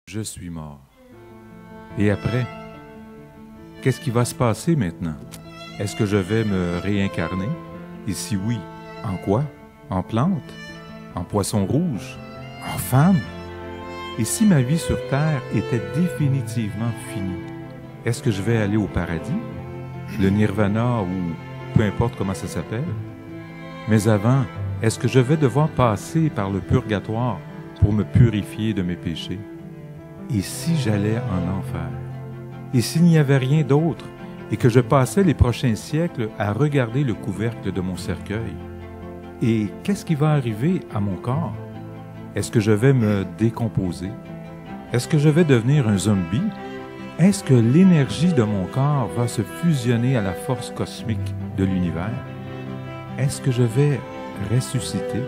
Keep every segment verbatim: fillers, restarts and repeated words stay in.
Je suis mort. Et après? Qu'est-ce qui va se passer maintenant? Est-ce que je vais me réincarner? Et si oui, en quoi? En plante? En poisson rouge? En femme? Et si ma vie sur Terre était définitivement finie, est-ce que je vais aller au paradis? Le nirvana ou peu importe comment ça s'appelle? Mais avant, est-ce que je vais devoir passer par le purgatoire pour me purifier de mes péchés? Et si j'allais en enfer? Et s'il n'y avait rien d'autre et que je passais les prochains siècles à regarder le couvercle de mon cercueil? Et qu'est-ce qui va arriver à mon corps? Est-ce que je vais me décomposer? Est-ce que je vais devenir un zombie? Est-ce que l'énergie de mon corps va se fusionner à la force cosmique de l'univers? Est-ce que je vais ressusciter?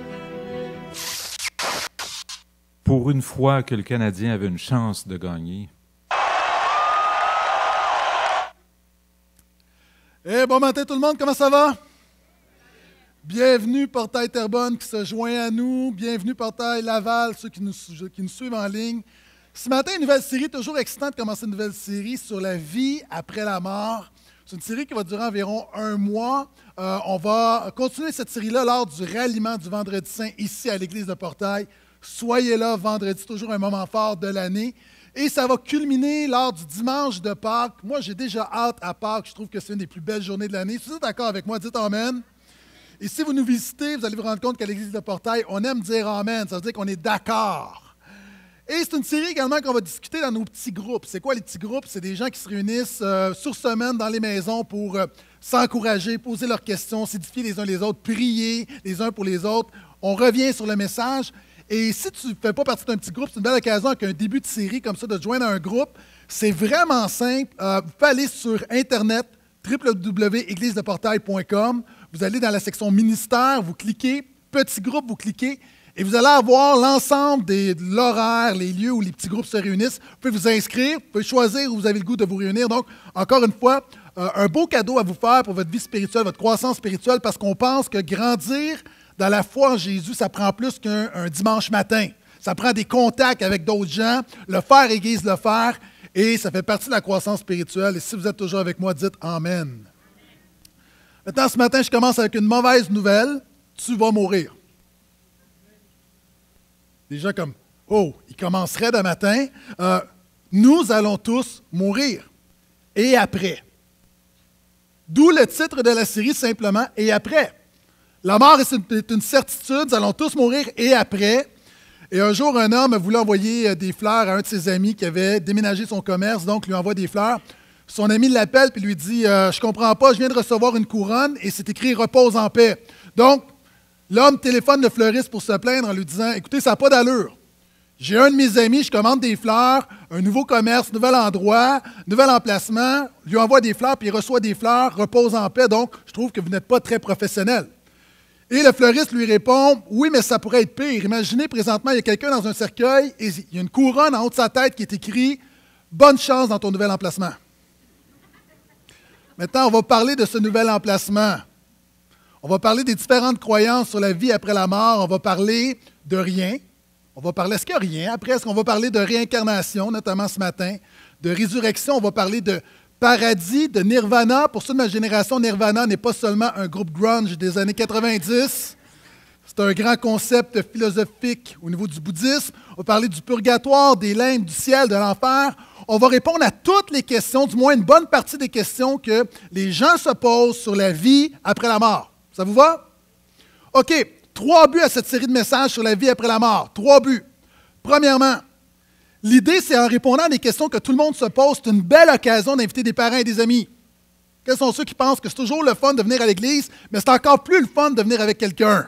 Pour une fois que le Canadien avait une chance de gagner. Eh, bon matin tout le monde, comment ça va? Bienvenue Portail Terrebonne qui se joint à nous. Bienvenue Portail Laval, ceux qui nous, qui nous suivent en ligne. Ce matin, une nouvelle série, toujours excitant de commencer une nouvelle série sur la vie après la mort. C'est une série qui va durer environ un mois. Euh, on va continuer cette série-là lors du ralliement du Vendredi Saint ici à l'église de Portail. Soyez là vendredi, toujours un moment fort de l'année. Et ça va culminer lors du dimanche de Pâques. Moi, j'ai déjà hâte à Pâques. Je trouve que c'est une des plus belles journées de l'année. Si vous êtes d'accord avec moi, dites Amen. Et si vous nous visitez, vous allez vous rendre compte qu'à l'église de Portail, on aime dire Amen. Ça veut dire qu'on est d'accord. Et c'est une série également qu'on va discuter dans nos petits groupes. C'est quoi les petits groupes? C'est des gens qui se réunissent euh, sur semaine dans les maisons pour euh, s'encourager, poser leurs questions, s'édifier les uns les autres, prier les uns pour les autres. On revient sur le message. Et si tu ne fais pas partie d'un petit groupe, c'est une belle occasion avec un début de série comme ça de te joindre à un groupe. C'est vraiment simple. Euh, vous pouvez aller sur Internet, w w w point église de portail point com. Vous allez dans la section ministère, vous cliquez, petit groupe, vous cliquez, et vous allez avoir l'ensemble de l'horaire, les lieux où les petits groupes se réunissent. Vous pouvez vous inscrire, vous pouvez choisir où vous avez le goût de vous réunir. Donc, encore une fois, euh, un beau cadeau à vous faire pour votre vie spirituelle, votre croissance spirituelle, parce qu'on pense que grandir dans la foi en Jésus, ça prend plus qu'un un dimanche matin. Ça prend des contacts avec d'autres gens. Le faire aiguise le faire. Et ça fait partie de la croissance spirituelle. Et si vous êtes toujours avec moi, dites Amen. Maintenant, ce matin, je commence avec une mauvaise nouvelle. Tu vas mourir. Des gens comme, oh, il commencerait de matin. Euh, nous allons tous mourir. Et après. D'où le titre de la série, simplement, Et après. La mort est une, est une certitude, nous allons tous mourir et après. Et un jour, un homme voulait envoyer des fleurs à un de ses amis qui avait déménagé son commerce, donc lui envoie des fleurs. Son ami l'appelle et lui dit euh, « Je ne comprends pas, je viens de recevoir une couronne et c'est écrit « Repose en paix ». Donc, l'homme téléphone le fleuriste pour se plaindre en lui disant « Écoutez, ça n'a pas d'allure. J'ai un de mes amis, je commande des fleurs, un nouveau commerce, nouvel endroit, nouvel emplacement, lui envoie des fleurs puis il reçoit des fleurs, repose en paix, donc je trouve que vous n'êtes pas très professionnel. » Et le fleuriste lui répond, « Oui, mais ça pourrait être pire. Imaginez présentement, il y a quelqu'un dans un cercueil et il y a une couronne en haut de sa tête qui est écrit « Bonne chance dans ton nouvel emplacement. » Maintenant, on va parler de ce nouvel emplacement. On va parler des différentes croyances sur la vie après la mort. On va parler de rien. On va parler, est-ce qu'il y a rien? Après, est-ce qu'on va parler de réincarnation, notamment ce matin, de résurrection? On va parler de paradis, de Nirvana. Pour ceux de ma génération, Nirvana n'est pas seulement un groupe grunge des années quatre-vingt-dix. C'est un grand concept philosophique au niveau du bouddhisme. On va parler du purgatoire, des limbes, du ciel, de l'enfer. On va répondre à toutes les questions, du moins une bonne partie des questions que les gens se posent sur la vie après la mort. Ça vous va? OK. Trois buts à cette série de messages sur la vie après la mort. Trois buts. Premièrement, l'idée, c'est en répondant à des questions que tout le monde se pose, c'est une belle occasion d'inviter des parents et des amis. Quels sont ceux qui pensent que c'est toujours le fun de venir à l'église, mais c'est encore plus le fun de venir avec quelqu'un?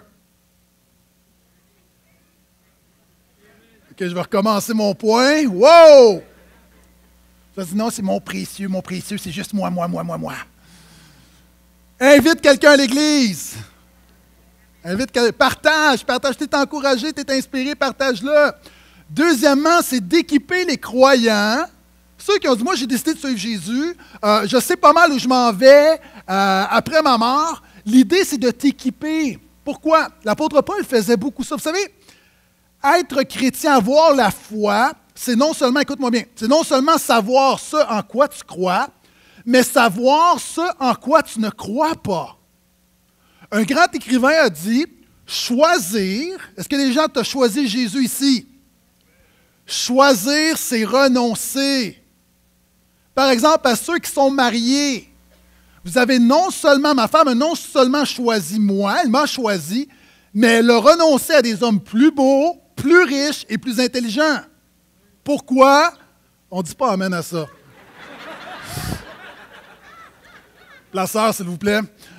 OK, je vais recommencer mon point. Wow! Je dis non, c'est mon précieux, mon précieux, c'est juste moi, moi, moi, moi, moi. Invite quelqu'un à l'église. Invite quelqu'un. Partage, partage. Tu es encouragé, tu es inspiré, partage-le. Deuxièmement, c'est d'équiper les croyants, ceux qui ont dit, moi j'ai décidé de suivre Jésus, euh, je sais pas mal où je m'en vais euh, après ma mort. L'idée, c'est de t'équiper. Pourquoi? L'apôtre Paul faisait beaucoup ça. Vous savez, être chrétien, avoir la foi, c'est non seulement, écoute-moi bien, c'est non seulement savoir ce en quoi tu crois, mais savoir ce en quoi tu ne crois pas. Un grand écrivain a dit, choisir, est-ce que les gens t'ont choisi Jésus ici? Choisir, c'est renoncer. Par exemple, à ceux qui sont mariés, vous avez non seulement, ma femme a non seulement choisi moi, elle m'a choisi, mais elle a renoncé à des hommes plus beaux, plus riches et plus intelligents. Pourquoi? On ne dit pas amen à ça. Placeur, s'il vous plaît.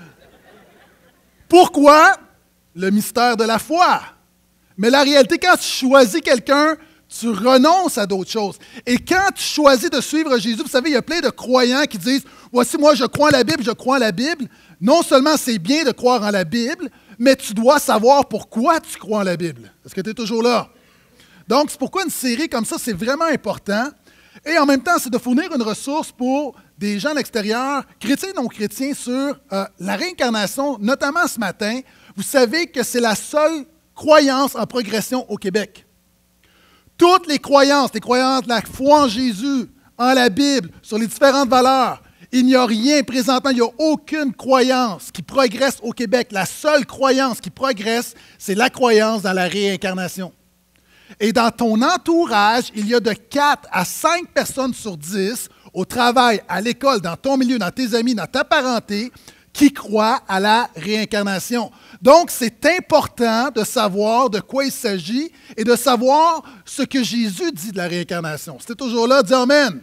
Pourquoi? Le mystère de la foi. Mais la réalité, quand tu choisis quelqu'un, tu renonces à d'autres choses. Et quand tu choisis de suivre Jésus, vous savez, il y a plein de croyants qui disent « Voici, moi, je crois en la Bible, je crois en la Bible. » Non seulement c'est bien de croire en la Bible, mais tu dois savoir pourquoi tu crois en la Bible. Est-ce que tu es toujours là? Donc, c'est pourquoi une série comme ça, c'est vraiment important. Et en même temps, c'est de fournir une ressource pour des gens à l'extérieur, chrétiens et non-chrétiens, sur euh, la réincarnation, notamment ce matin. Vous savez que c'est la seule croyance en progression au Québec. Toutes les croyances, les croyances de la foi en Jésus, en la Bible, sur les différentes valeurs, il n'y a rien présentement, il n'y a aucune croyance qui progresse au Québec. La seule croyance qui progresse, c'est la croyance dans la réincarnation. Et dans ton entourage, il y a de quatre à cinq personnes sur dix, au travail, à l'école, dans ton milieu, dans tes amis, dans ta parenté, qui croient à la réincarnation. Donc, c'est important de savoir de quoi il s'agit et de savoir ce que Jésus dit de la réincarnation. C'était toujours là, dis Amen.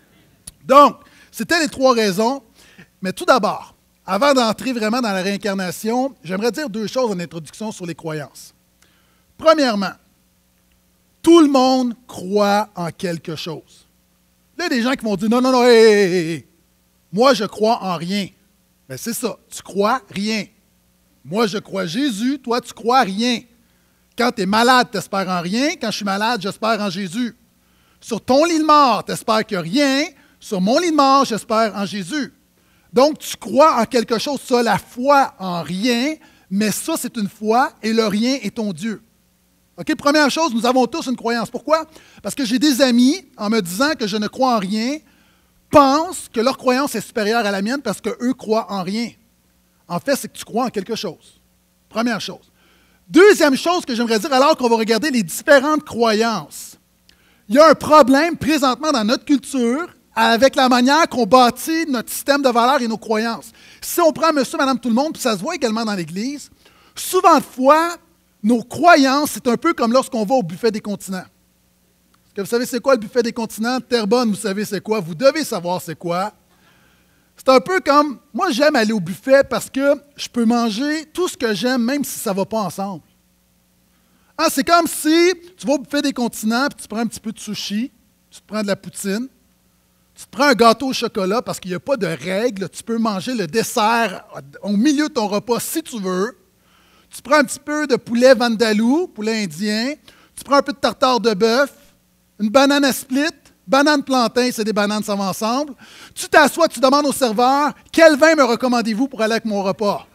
Donc, c'était les trois raisons. Mais tout d'abord, avant d'entrer vraiment dans la réincarnation, j'aimerais dire deux choses en introduction sur les croyances. Premièrement, tout le monde croit en quelque chose. Là, il y a des gens qui vont dire, non, non, non, hé, hé, hé, moi, je crois en rien. Bien, c'est ça, tu crois rien. Moi, je crois Jésus, toi, tu crois rien. Quand tu es malade, tu espères en rien. Quand je suis malade, j'espère en Jésus. Sur ton lit de mort, tu espères qu'il n'y a rien. Sur mon lit de mort, j'espère en Jésus. Donc, tu crois en quelque chose, ça, la foi en rien, mais ça, c'est une foi et le rien est ton Dieu. OK, première chose, nous avons tous une croyance. Pourquoi? Parce que j'ai des amis, en me disant que je ne crois en rien, pensent que leur croyance est supérieure à la mienne parce qu'eux croient en rien. En fait, c'est que tu crois en quelque chose. Première chose. Deuxième chose que j'aimerais dire, alors qu'on va regarder les différentes croyances, il y a un problème présentement dans notre culture avec la manière qu'on bâtit notre système de valeurs et nos croyances. Si on prend monsieur, madame, tout le monde, puis ça se voit également dans l'Église, souvent de fois, nos croyances, c'est un peu comme lorsqu'on va au buffet des continents. Est-ce que vous savez c'est quoi le buffet des continents? Terrebonne, vous savez c'est quoi? Vous devez savoir c'est quoi. C'est un peu comme, moi j'aime aller au buffet parce que je peux manger tout ce que j'aime, même si ça ne va pas ensemble. Ah, c'est comme si tu vas au buffet des continents, puis tu prends un petit peu de sushi, tu te prends de la poutine, tu te prends un gâteau au chocolat parce qu'il n'y a pas de règles, tu peux manger le dessert au milieu de ton repas si tu veux. Tu prends un petit peu de poulet vindaloo, poulet indien, tu prends un peu de tartare de bœuf, une banane à split, banane plantain, c'est des bananes, ça va ensemble. Tu t'assois, tu demandes au serveur, quel vin me recommandez-vous pour aller avec mon repas?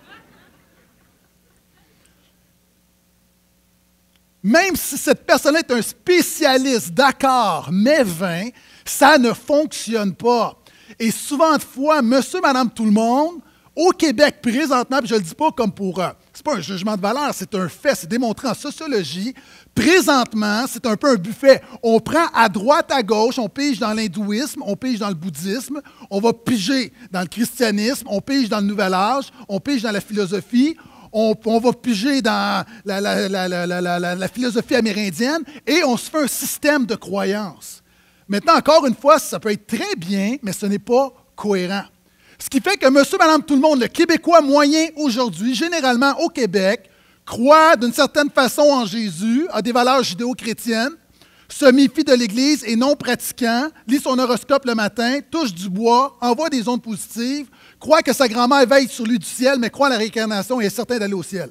Même si cette personne est un spécialiste, d'accord, mais vin, ça ne fonctionne pas. Et souvent de fois, monsieur, madame, tout le monde, au Québec, présentement, puis je ne le dis pas comme pour... Euh, c'est pas un jugement de valeur, c'est un fait, c'est démontré en sociologie. Présentement, c'est un peu un buffet. On prend à droite, à gauche, on pige dans l'hindouisme, on pige dans le bouddhisme, on va piger dans le christianisme, on pige dans le nouvel âge, on pige dans la philosophie, on, on va piger dans la, la, la, la, la, la, la philosophie amérindienne et on se fait un système de croyances. Maintenant, encore une fois, ça peut être très bien, mais ce n'est pas cohérent. Ce qui fait que monsieur, madame, tout le monde, le Québécois moyen aujourd'hui, généralement au Québec, croit d'une certaine façon en Jésus, a des valeurs judéo-chrétiennes, se méfie de l'Église et non pratiquant, lit son horoscope le matin, touche du bois, envoie des ondes positives, croit que sa grand-mère veille sur lui du ciel, mais croit à la réincarnation et est certain d'aller au ciel.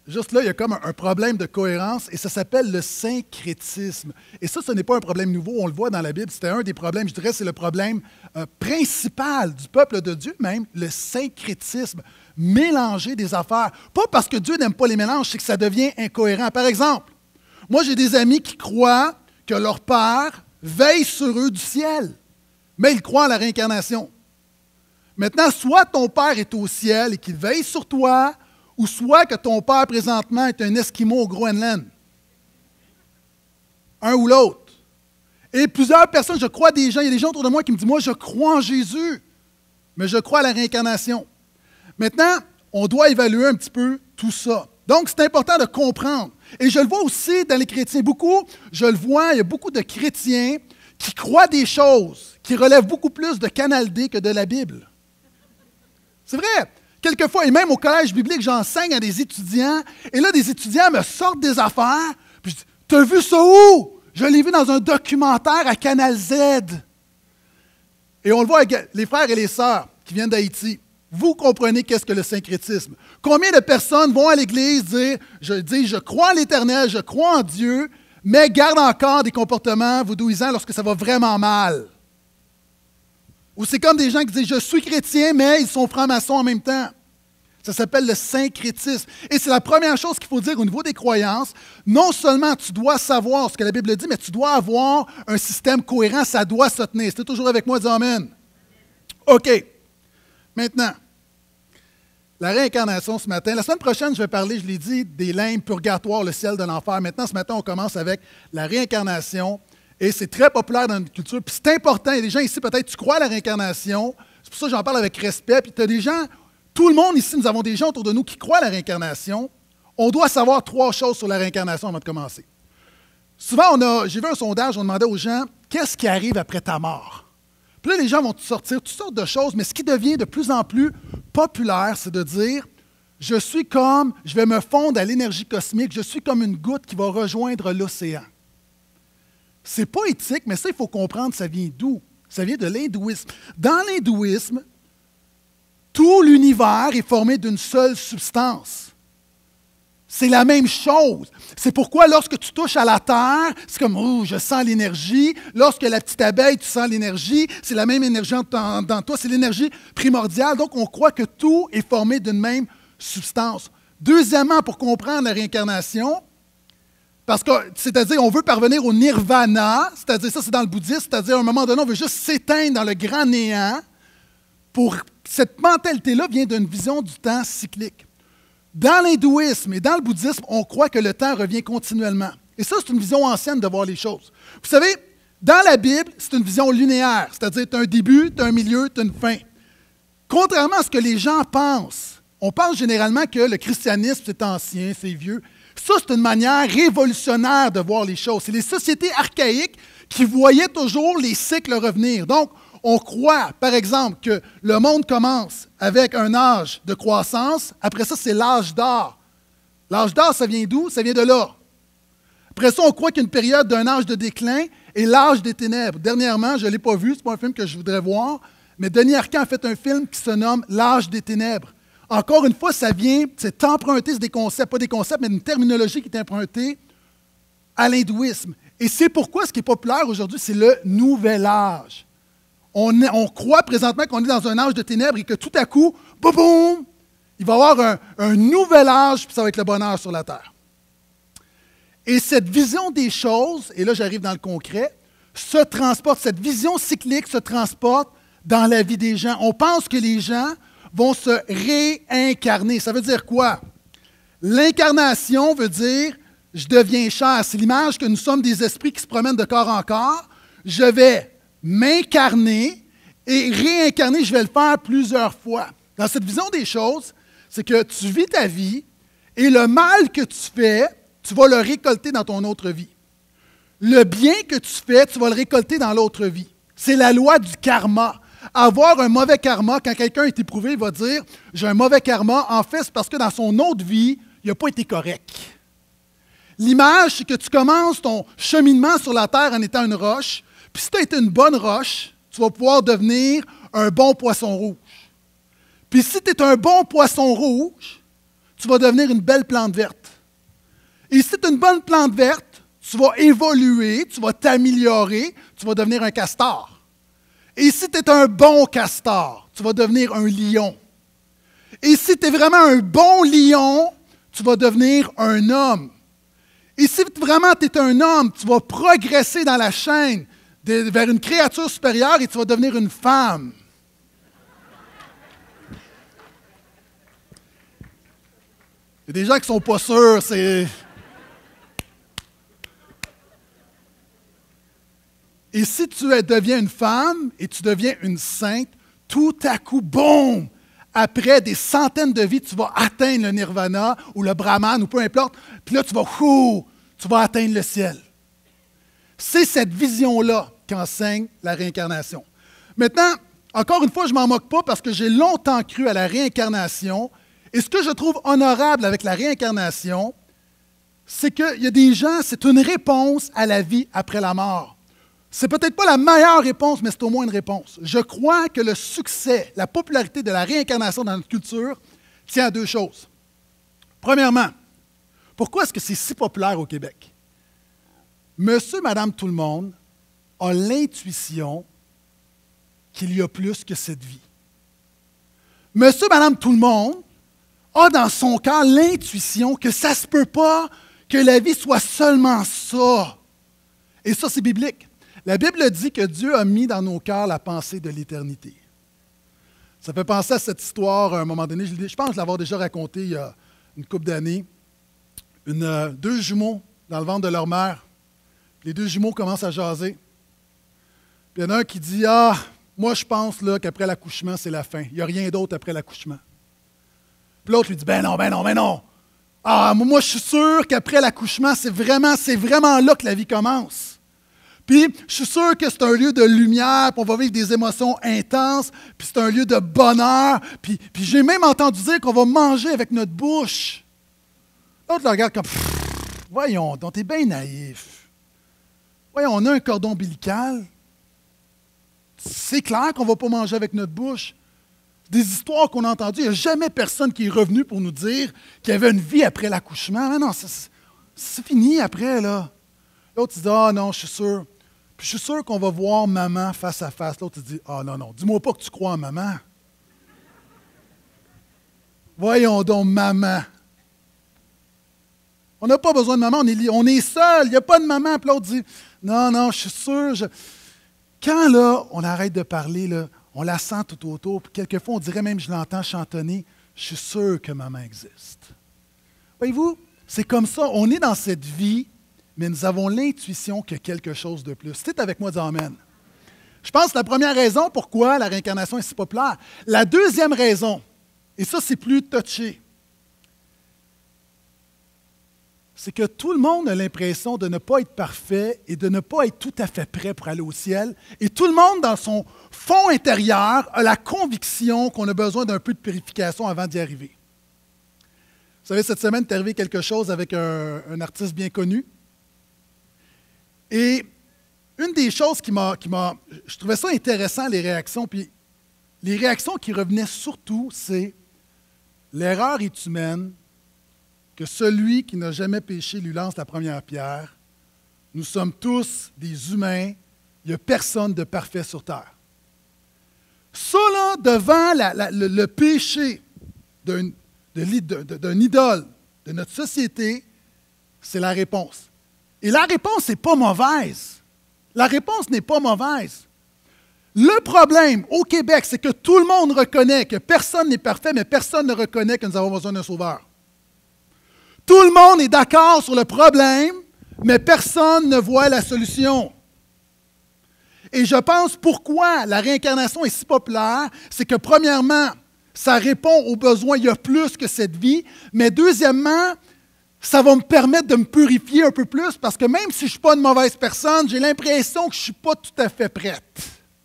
juste là, il y a comme un, un problème de cohérence et ça s'appelle le syncrétisme. Et ça, ce n'est pas un problème nouveau, on le voit dans la Bible. C'était un des problèmes, je dirais, c'est le problème euh, principal du peuple de Dieu même, le syncrétisme. Mélanger des affaires. Pas parce que Dieu n'aime pas les mélanges, c'est que ça devient incohérent. Par exemple, moi, j'ai des amis qui croient que leur Père veille sur eux du ciel, mais ils croient à la réincarnation. Maintenant, soit ton Père est au ciel et qu'il veille sur toi, ou soit que ton Père, présentement, est un Esquimau au Groenland. Un ou l'autre. Et plusieurs personnes, je crois des gens, il y a des gens autour de moi qui me disent, moi, je crois en Jésus, mais je crois à la réincarnation. Maintenant, on doit évaluer un petit peu tout ça. Donc, c'est important de comprendre. Et je le vois aussi dans les chrétiens. Beaucoup, je le vois, il y a beaucoup de chrétiens qui croient des choses qui relèvent beaucoup plus de Canal D que de la Bible. C'est vrai. Quelquefois, et même au collège biblique, j'enseigne à des étudiants, et là, des étudiants me sortent des affaires, puis je dis, « T'as vu ça où? Je l'ai vu dans un documentaire à Canal Z. » Et on le voit avec les frères et les sœurs qui viennent d'Haïti. Vous comprenez qu'est-ce que le syncrétisme. Combien de personnes vont à l'Église dire, je dis, je crois en l'Éternel, je crois en Dieu, mais gardent encore des comportements vaudouisants lorsque ça va vraiment mal. Ou c'est comme des gens qui disent, je suis chrétien, mais ils sont francs-maçons en même temps. Ça s'appelle le syncrétisme. Et c'est la première chose qu'il faut dire au niveau des croyances. Non seulement tu dois savoir ce que la Bible dit, mais tu dois avoir un système cohérent, ça doit se tenir. C'est toujours avec moi, dis Amen. OK. Maintenant, la réincarnation ce matin. La semaine prochaine, je vais parler, je l'ai dit, des limbes, purgatoire, le ciel de l'enfer. Maintenant, ce matin, on commence avec la réincarnation. Et c'est très populaire dans notre culture. Puis c'est important. Il y a des gens ici, peut-être, tu crois à la réincarnation. C'est pour ça que j'en parle avec respect. Puis tu as des gens, tout le monde ici, nous avons des gens autour de nous qui croient à la réincarnation. On doit savoir trois choses sur la réincarnation avant de commencer. Souvent, on a, j'ai vu un sondage, on demandait aux gens, qu'est-ce qui arrive après ta mort? Puis là, les gens vont te sortir toutes sortes de choses, mais ce qui devient de plus en plus populaire, c'est de dire, je suis comme, je vais me fondre à l'énergie cosmique, je suis comme une goutte qui va rejoindre l'océan. C'est pas éthique, mais ça, il faut comprendre, ça vient d'où? Ça vient de l'hindouisme. Dans l'hindouisme, tout l'univers est formé d'une seule substance. C'est la même chose. C'est pourquoi lorsque tu touches à la terre, c'est comme, oh, je sens l'énergie. Lorsque la petite abeille, tu sens l'énergie. C'est la même énergie dans, dans toi. C'est l'énergie primordiale. Donc, on croit que tout est formé d'une même substance. Deuxièmement, pour comprendre la réincarnation, parce que, c'est-à-dire, on veut parvenir au nirvana, c'est-à-dire, ça, c'est dans le bouddhisme, c'est-à-dire, à un moment donné, on veut juste s'éteindre dans le grand néant. Pour cette mentalité-là vient d'une vision du temps cyclique. Dans l'hindouisme et dans le bouddhisme, on croit que le temps revient continuellement. Et ça, c'est une vision ancienne de voir les choses. Vous savez, dans la Bible, c'est une vision linéaire, c'est-à-dire tu as un début, tu as un milieu, tu as une fin. Contrairement à ce que les gens pensent, on pense généralement que le christianisme, c'est ancien, c'est vieux. Ça, c'est une manière révolutionnaire de voir les choses. C'est les sociétés archaïques qui voyaient toujours les cycles revenir. Donc, on croit, par exemple, que le monde commence avec un âge de croissance. Après ça, c'est l'âge d'or. L'âge d'or, ça vient d'où? Ça vient de là. Après ça, on croit qu'il y a une période d'un âge de déclin et l'âge des ténèbres. Dernièrement, je ne l'ai pas vu, ce n'est pas un film que je voudrais voir, mais Denis Arcand a fait un film qui se nomme L'âge des ténèbres. Encore une fois, ça vient, c'est emprunté, c'est des concepts, pas des concepts, mais une terminologie qui est empruntée à l'hindouisme. Et c'est pourquoi ce qui est populaire aujourd'hui, c'est le nouvel âge. On, est, on croit présentement qu'on est dans un âge de ténèbres et que tout à coup, boum, boum, il va y avoir un, un nouvel âge, puis ça va être le bonheur sur la terre. Et cette vision des choses, et là j'arrive dans le concret, se transporte, cette vision cyclique se transporte dans la vie des gens. On pense que les gens vont se réincarner. Ça veut dire quoi? L'incarnation veut dire je deviens chair. C'est l'image que nous sommes des esprits qui se promènent de corps en corps. Je vais m'incarner et réincarner, je vais le faire plusieurs fois. Dans cette vision des choses, c'est que tu vis ta vie et le mal que tu fais, tu vas le récolter dans ton autre vie. Le bien que tu fais, tu vas le récolter dans l'autre vie. C'est la loi du karma. Avoir un mauvais karma, quand quelqu'un est éprouvé, il va dire « j'ai un mauvais karma », en fait, c'est parce que dans son autre vie, il n'a pas été correct. L'image, c'est que tu commences ton cheminement sur la terre en étant une roche, puis si tu as été une bonne roche, tu vas pouvoir devenir un bon poisson rouge. Puis si tu es un bon poisson rouge, tu vas devenir une belle plante verte. Et si tu es une bonne plante verte, tu vas évoluer, tu vas t'améliorer, tu vas devenir un castor. Et si tu es un bon castor, tu vas devenir un lion. Et si tu es vraiment un bon lion, tu vas devenir un homme. Et si vraiment tu es un homme, tu vas progresser dans la chaîne de, vers une créature supérieure et tu vas devenir une femme. Il y a des gens qui ne sont pas sûrs, c'est... Et si tu deviens une femme et tu deviens une sainte, tout à coup, boum! Après des centaines de vies, tu vas atteindre le nirvana ou le brahman ou peu importe. Puis là, tu vas, ouh, tu vas atteindre le ciel. C'est cette vision-là qu'enseigne la réincarnation. Maintenant, encore une fois, je ne m'en moque pas parce que j'ai longtemps cru à la réincarnation. Et ce que je trouve honorable avec la réincarnation, c'est qu'il y a des gens, c'est une réponse à la vie après la mort. C'est peut-être pas la meilleure réponse, mais c'est au moins une réponse. Je crois que le succès, la popularité de la réincarnation dans notre culture tient à deux choses. Premièrement, pourquoi est-ce que c'est si populaire au Québec? Monsieur, madame, tout le monde a l'intuition qu'il y a plus que cette vie. Monsieur, madame, tout le monde a dans son cœur l'intuition que ça ne se peut pas que la vie soit seulement ça. Et ça, c'est biblique. La Bible dit que Dieu a mis dans nos cœurs la pensée de l'éternité. Ça fait penser à cette histoire à un moment donné. Je pense l'avoir déjà raconté il y a une couple d'années. Une, euh, deux jumeaux dans le ventre de leur mère. Les deux jumeaux commencent à jaser. Puis il y en a un qui dit « Ah, moi je pense là, qu'après l'accouchement, c'est la fin. Il n'y a rien d'autre après l'accouchement. » Puis l'autre lui dit « Ben non, ben non, ben non. Ah, moi je suis sûr qu'après l'accouchement, c'est vraiment, c'est vraiment là que la vie commence. » Puis, je suis sûr que c'est un lieu de lumière, puis on va vivre des émotions intenses, puis c'est un lieu de bonheur. Puis, puis j'ai même entendu dire qu'on va manger avec notre bouche. L'autre le regarde comme, « Voyons donc, t'es bien naïf. Voyons, on a un cordon ombilical. C'est clair qu'on ne va pas manger avec notre bouche. » Des histoires qu'on a entendues, il n'y a jamais personne qui est revenu pour nous dire qu'il y avait une vie après l'accouchement. Mais non, c'est, c'est fini après, là. L'autre, il dit, « Ah non, je suis sûr. » Puis je suis sûr qu'on va voir maman face à face. L'autre, il dit, « Ah non, non, dis-moi pas que tu crois en maman. » Voyons donc, maman. On n'a pas besoin de maman, on est, on est seul, il n'y a pas de maman. Puis l'autre dit, « Non, non, je suis sûr. Je... » Quand là, on arrête de parler, là, on la sent tout autour, puis quelquefois, on dirait même, je l'entends chantonner, « Je suis sûr que maman existe. » Voyez-vous, c'est comme ça, on est dans cette vie, mais nous avons l'intuition qu'il y a quelque chose de plus. Si tu es avec moi, dis Amen. Je pense que la première raison pourquoi la réincarnation est si populaire. La deuxième raison, et ça c'est plus touché, c'est que tout le monde a l'impression de ne pas être parfait et de ne pas être tout à fait prêt pour aller au ciel. Et tout le monde, dans son fond intérieur, a la conviction qu'on a besoin d'un peu de purification avant d'y arriver. Vous savez, cette semaine, il est arrivé quelque chose avec un, un artiste bien connu. Et une des choses qui m'a, qui m'a... Je trouvais ça intéressant, les réactions. Puis les réactions qui revenaient surtout, c'est « L'erreur est humaine, que celui qui n'a jamais péché lui lance la première pierre. Nous sommes tous des humains. Il n'y a personne de parfait sur terre. » Ça, là, devant la, la, le, le péché d'un, de, de, d'un idole de notre société, c'est la réponse. Et la réponse n'est pas mauvaise. La réponse n'est pas mauvaise. Le problème au Québec, c'est que tout le monde reconnaît que personne n'est parfait, mais personne ne reconnaît que nous avons besoin d'un sauveur. Tout le monde est d'accord sur le problème, mais personne ne voit la solution. Et je pense pourquoi la réincarnation est si populaire, c'est que premièrement, ça répond aux besoins, il y a plus que cette vie, mais deuxièmement, ça va me permettre de me purifier un peu plus parce que même si je ne suis pas une mauvaise personne, j'ai l'impression que je ne suis pas tout à fait prête.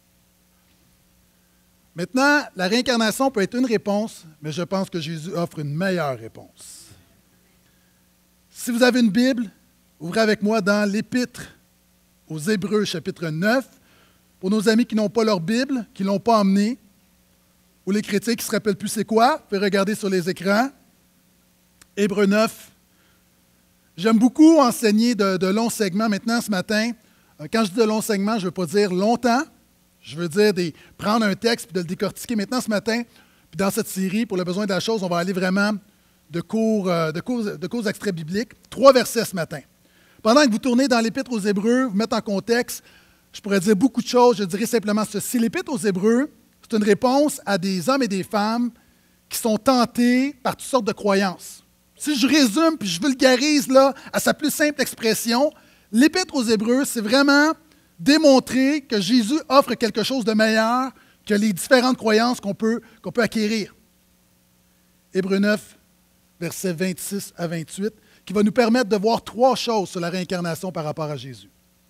Maintenant, la réincarnation peut être une réponse, mais je pense que Jésus offre une meilleure réponse. Si vous avez une Bible, ouvrez avec moi dans l'Épître aux Hébreux, chapitre neuf. Pour nos amis qui n'ont pas leur Bible, qui ne l'ont pas emmenée, ou les chrétiens qui ne se rappellent plus c'est quoi, vous pouvez regarder sur les écrans. Hébreux neuf. J'aime beaucoup enseigner de, de longs segments maintenant ce matin. Quand je dis de longs segments, je ne veux pas dire longtemps. Je veux dire des, prendre un texte et de le décortiquer. Maintenant ce matin, puis dans cette série, pour le besoin de la chose, on va aller vraiment de cours, de cours, de cours extraits bibliques. Trois versets ce matin. Pendant que vous tournez dans l'Épître aux Hébreux, vous mettez en contexte, je pourrais dire beaucoup de choses. Je dirais simplement ceci. L'Épître aux Hébreux, c'est une réponse à des hommes et des femmes qui sont tentés par toutes sortes de croyances. Si je résume puis je vulgarise là, à sa plus simple expression, l'Épître aux Hébreux, c'est vraiment démontrer que Jésus offre quelque chose de meilleur que les différentes croyances qu'on peut, qu'on peut acquérir. Hébreux neuf, versets vingt-six à vingt-huit, qui va nous permettre de voir trois choses sur la réincarnation par rapport à Jésus.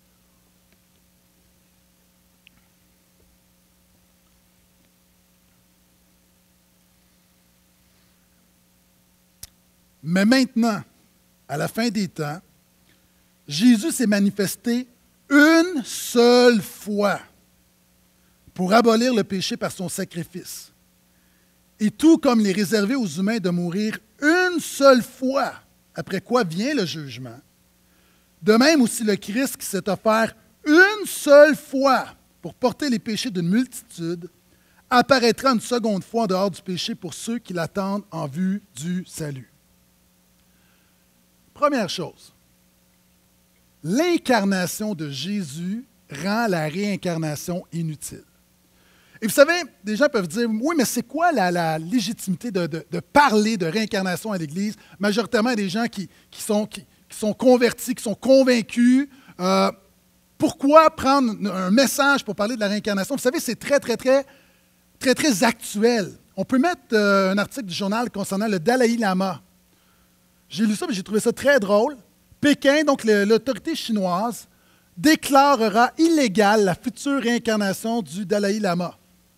Mais maintenant, à la fin des temps, Jésus s'est manifesté une seule fois pour abolir le péché par son sacrifice. Et tout comme il est réservé aux humains de mourir une seule fois, après quoi vient le jugement, de même aussi le Christ qui s'est offert une seule fois pour porter les péchés d'une multitude, apparaîtra une seconde fois en dehors du péché pour ceux qui l'attendent en vue du salut. Première chose, l'incarnation de Jésus rend la réincarnation inutile. Et vous savez, des gens peuvent dire, oui, mais c'est quoi la, la légitimité de, de, de parler de réincarnation à l'Église? Majoritairement, des gens qui, qui, sont, qui, qui sont convertis, qui sont convaincus. Euh, pourquoi prendre un message pour parler de la réincarnation? Vous savez, c'est très, très, très, très, très actuel. On peut mettre euh, un article du journal concernant le Dalai Lama. J'ai lu ça, mais j'ai trouvé ça très drôle. Pékin, donc le, l'autorité chinoise, déclarera illégale la future réincarnation du Dalai Lama.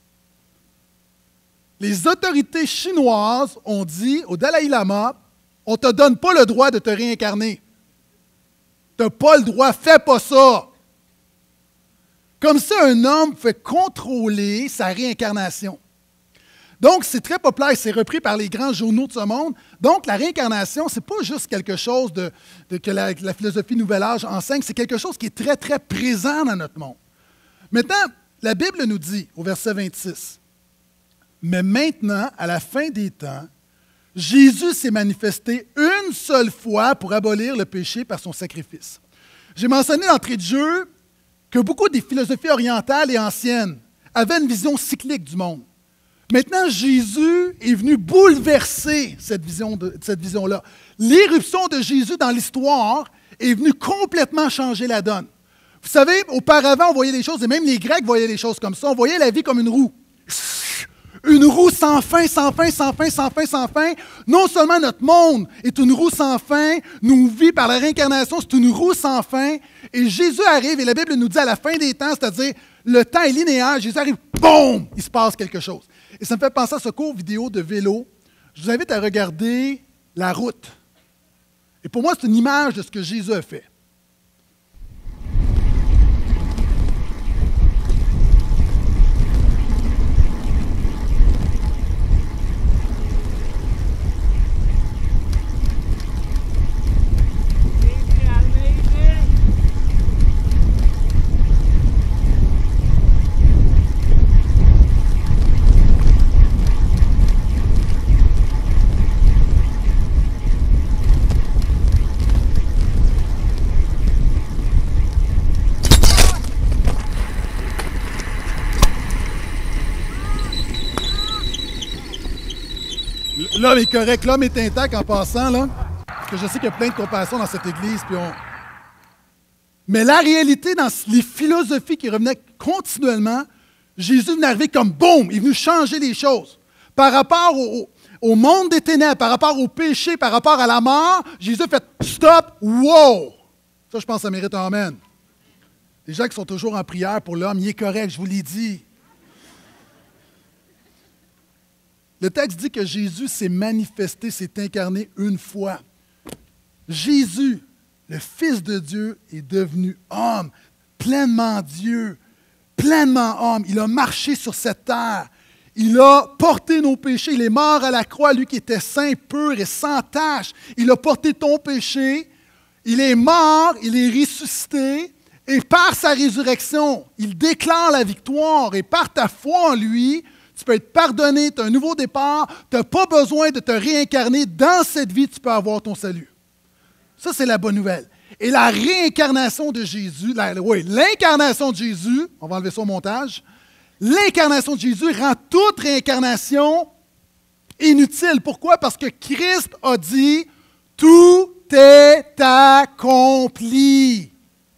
Les autorités chinoises ont dit au Dalai Lama, on ne te donne pas le droit de te réincarner. Tu n'as pas le droit, fais pas ça. Comme ça, un homme fait contrôler sa réincarnation. Donc, c'est très populaire, c'est repris par les grands journaux de ce monde. Donc, la réincarnation, ce n'est pas juste quelque chose de, de, que la, la philosophie Nouvel Âge enseigne, c'est quelque chose qui est très, très présent dans notre monde. Maintenant, la Bible nous dit, au verset vingt-six, « Mais maintenant, à la fin des temps, Jésus s'est manifesté une seule fois pour abolir le péché par son sacrifice. » J'ai mentionné d'entrée de jeu que beaucoup des philosophies orientales et anciennes avaient une vision cyclique du monde. Maintenant, Jésus est venu bouleverser cette, vision de, cette vision-là. L'éruption de Jésus dans l'histoire est venue complètement changer la donne. Vous savez, auparavant, on voyait les choses, et même les Grecs voyaient les choses comme ça, on voyait la vie comme une roue. Une roue sans fin, sans fin, sans fin, sans fin, sans fin. Non seulement notre monde est une roue sans fin, nos vies par la réincarnation, c'est une roue sans fin. Et Jésus arrive, et la Bible nous dit à la fin des temps, c'est-à-dire le temps est linéaire, Jésus arrive, boum, il se passe quelque chose. Et ça me fait penser à ce cours vidéo de vélo. Je vous invite à regarder la route. Et pour moi, c'est une image de ce que Jésus a fait. L'homme est correct, l'homme est intact en passant, là. Parce que je sais qu'il y a plein de compassion dans cette église. Puis on... Mais la réalité, dans les philosophies qui revenaient continuellement, Jésus venait arriver comme boum, il est venu changer les choses. Par rapport au, au monde des ténèbres, par rapport au péché, par rapport à la mort, Jésus a fait stop, wow! Ça, je pense que ça mérite un amen. Les gens qui sont toujours en prière pour l'homme, il est correct, je vous l'ai dit. Le texte dit que Jésus s'est manifesté, s'est incarné une fois. Jésus, le Fils de Dieu, est devenu homme, pleinement Dieu, pleinement homme. Il a marché sur cette terre. Il a porté nos péchés. Il est mort à la croix, lui qui était saint, pur et sans tache. Il a porté ton péché. Il est mort, il est ressuscité. Et par sa résurrection, il déclare la victoire. Et par ta foi en lui, tu peux être pardonné, tu as un nouveau départ. Tu n'as pas besoin de te réincarner. Dans cette vie, tu peux avoir ton salut. Ça, c'est la bonne nouvelle. Et la réincarnation de Jésus, la, oui, l'incarnation de Jésus, on va enlever ça au montage, l'incarnation de Jésus rend toute réincarnation inutile. Pourquoi? Parce que Christ a dit « Tout est accompli ».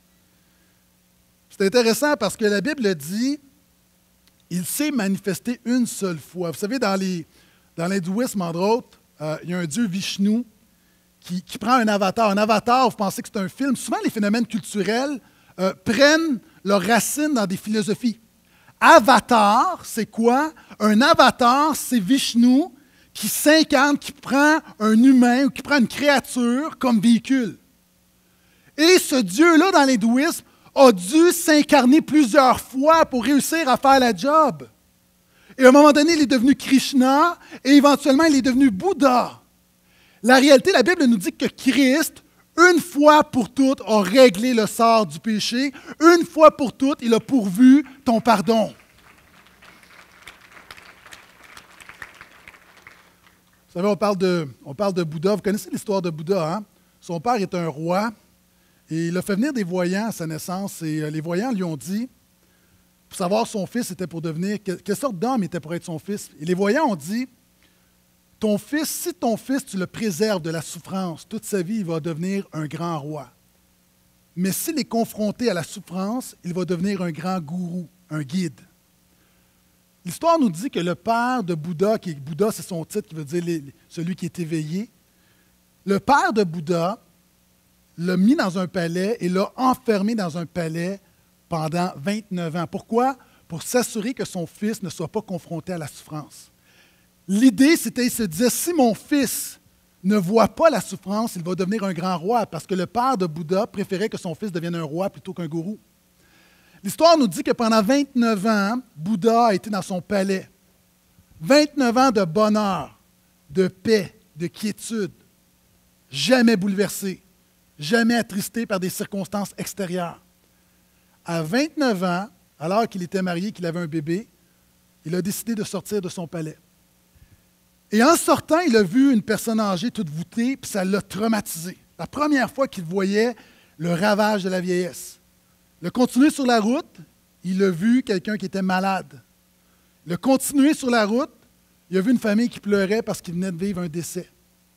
C'est intéressant parce que la Bible dit « Il s'est manifesté une seule fois ». Vous savez, dans, les, dans l'hindouisme, entre autres, euh, il y a un dieu Vishnu qui, qui prend un avatar. Un avatar, vous pensez que c'est un film. Souvent, les phénomènes culturels euh, prennent leurs racines dans des philosophies. Avatar, c'est quoi? Un avatar, c'est Vishnu qui s'incarne, qui prend un humain ou qui prend une créature comme véhicule. Et ce Dieu-là, dans l'hindouisme, a dû s'incarner plusieurs fois pour réussir à faire la job. Et à un moment donné, il est devenu Krishna et éventuellement, il est devenu Bouddha. La réalité, la Bible nous dit que Christ, une fois pour toutes, a réglé le sort du péché. Une fois pour toutes, il a pourvu ton pardon. Vous savez, on parle de, on parle de Bouddha. Vous connaissez l'histoire de Bouddha, hein? Son père est un roi et il a fait venir des voyants à sa naissance. Et les voyants lui ont dit, pour savoir son fils était pour devenir, quelle sorte d'homme était pour être son fils. Et les voyants ont dit, ton fils, si ton fils, tu le préserves de la souffrance, toute sa vie, il va devenir un grand roi. Mais s'il est confronté à la souffrance, il va devenir un grand gourou, un guide. L'histoire nous dit que le père de Bouddha, qui est, Bouddha, c'est son titre qui veut dire les, celui qui est éveillé, le père de Bouddha l'a mis dans un palais et l'a enfermé dans un palais pendant vingt-neuf ans. Pourquoi? Pour s'assurer que son fils ne soit pas confronté à la souffrance. L'idée, c'était, il se disait, si mon fils ne voit pas la souffrance, il va devenir un grand roi, parce que le père de Bouddha préférait que son fils devienne un roi plutôt qu'un gourou. L'histoire nous dit que pendant vingt-neuf ans, Bouddha a été dans son palais. vingt-neuf ans de bonheur, de paix, de quiétude, jamais bouleversé, jamais attristé par des circonstances extérieures. À vingt-neuf ans, alors qu'il était marié, qu'il avait un bébé, il a décidé de sortir de son palais. Et en sortant, il a vu une personne âgée toute voûtée, puis ça l'a traumatisé. La première fois qu'il voyait le ravage de la vieillesse. Il a continué sur la route, il a vu quelqu'un qui était malade. Il a continué sur la route, il a vu une famille qui pleurait parce qu'il venait de vivre un décès.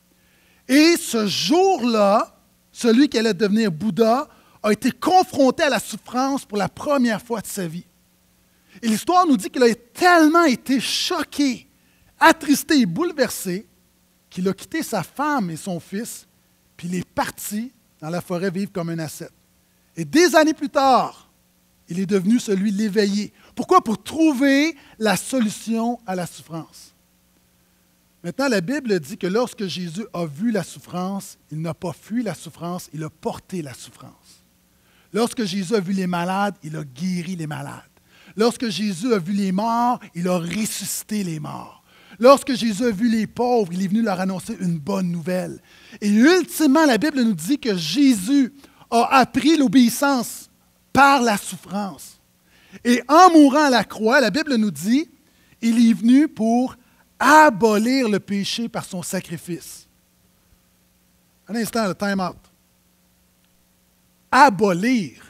Et ce jour-là, celui qui allait devenir Bouddha a été confronté à la souffrance pour la première fois de sa vie. Et l'histoire nous dit qu'il a tellement été choqué, attristé et bouleversé, qu'il a quitté sa femme et son fils, puis il est parti dans la forêt vivre comme un ascète. Et des années plus tard, il est devenu celui l'éveillé. Pourquoi? Pour trouver la solution à la souffrance. Maintenant, la Bible dit que lorsque Jésus a vu la souffrance, il n'a pas fui la souffrance, il a porté la souffrance. Lorsque Jésus a vu les malades, il a guéri les malades. Lorsque Jésus a vu les morts, il a ressuscité les morts. Lorsque Jésus a vu les pauvres, il est venu leur annoncer une bonne nouvelle. Et ultimement, la Bible nous dit que Jésus a appris l'obéissance par la souffrance. Et en mourant à la croix, la Bible nous dit, il est venu pour abolir le péché par son sacrifice. Un instant, le time out. Abolir.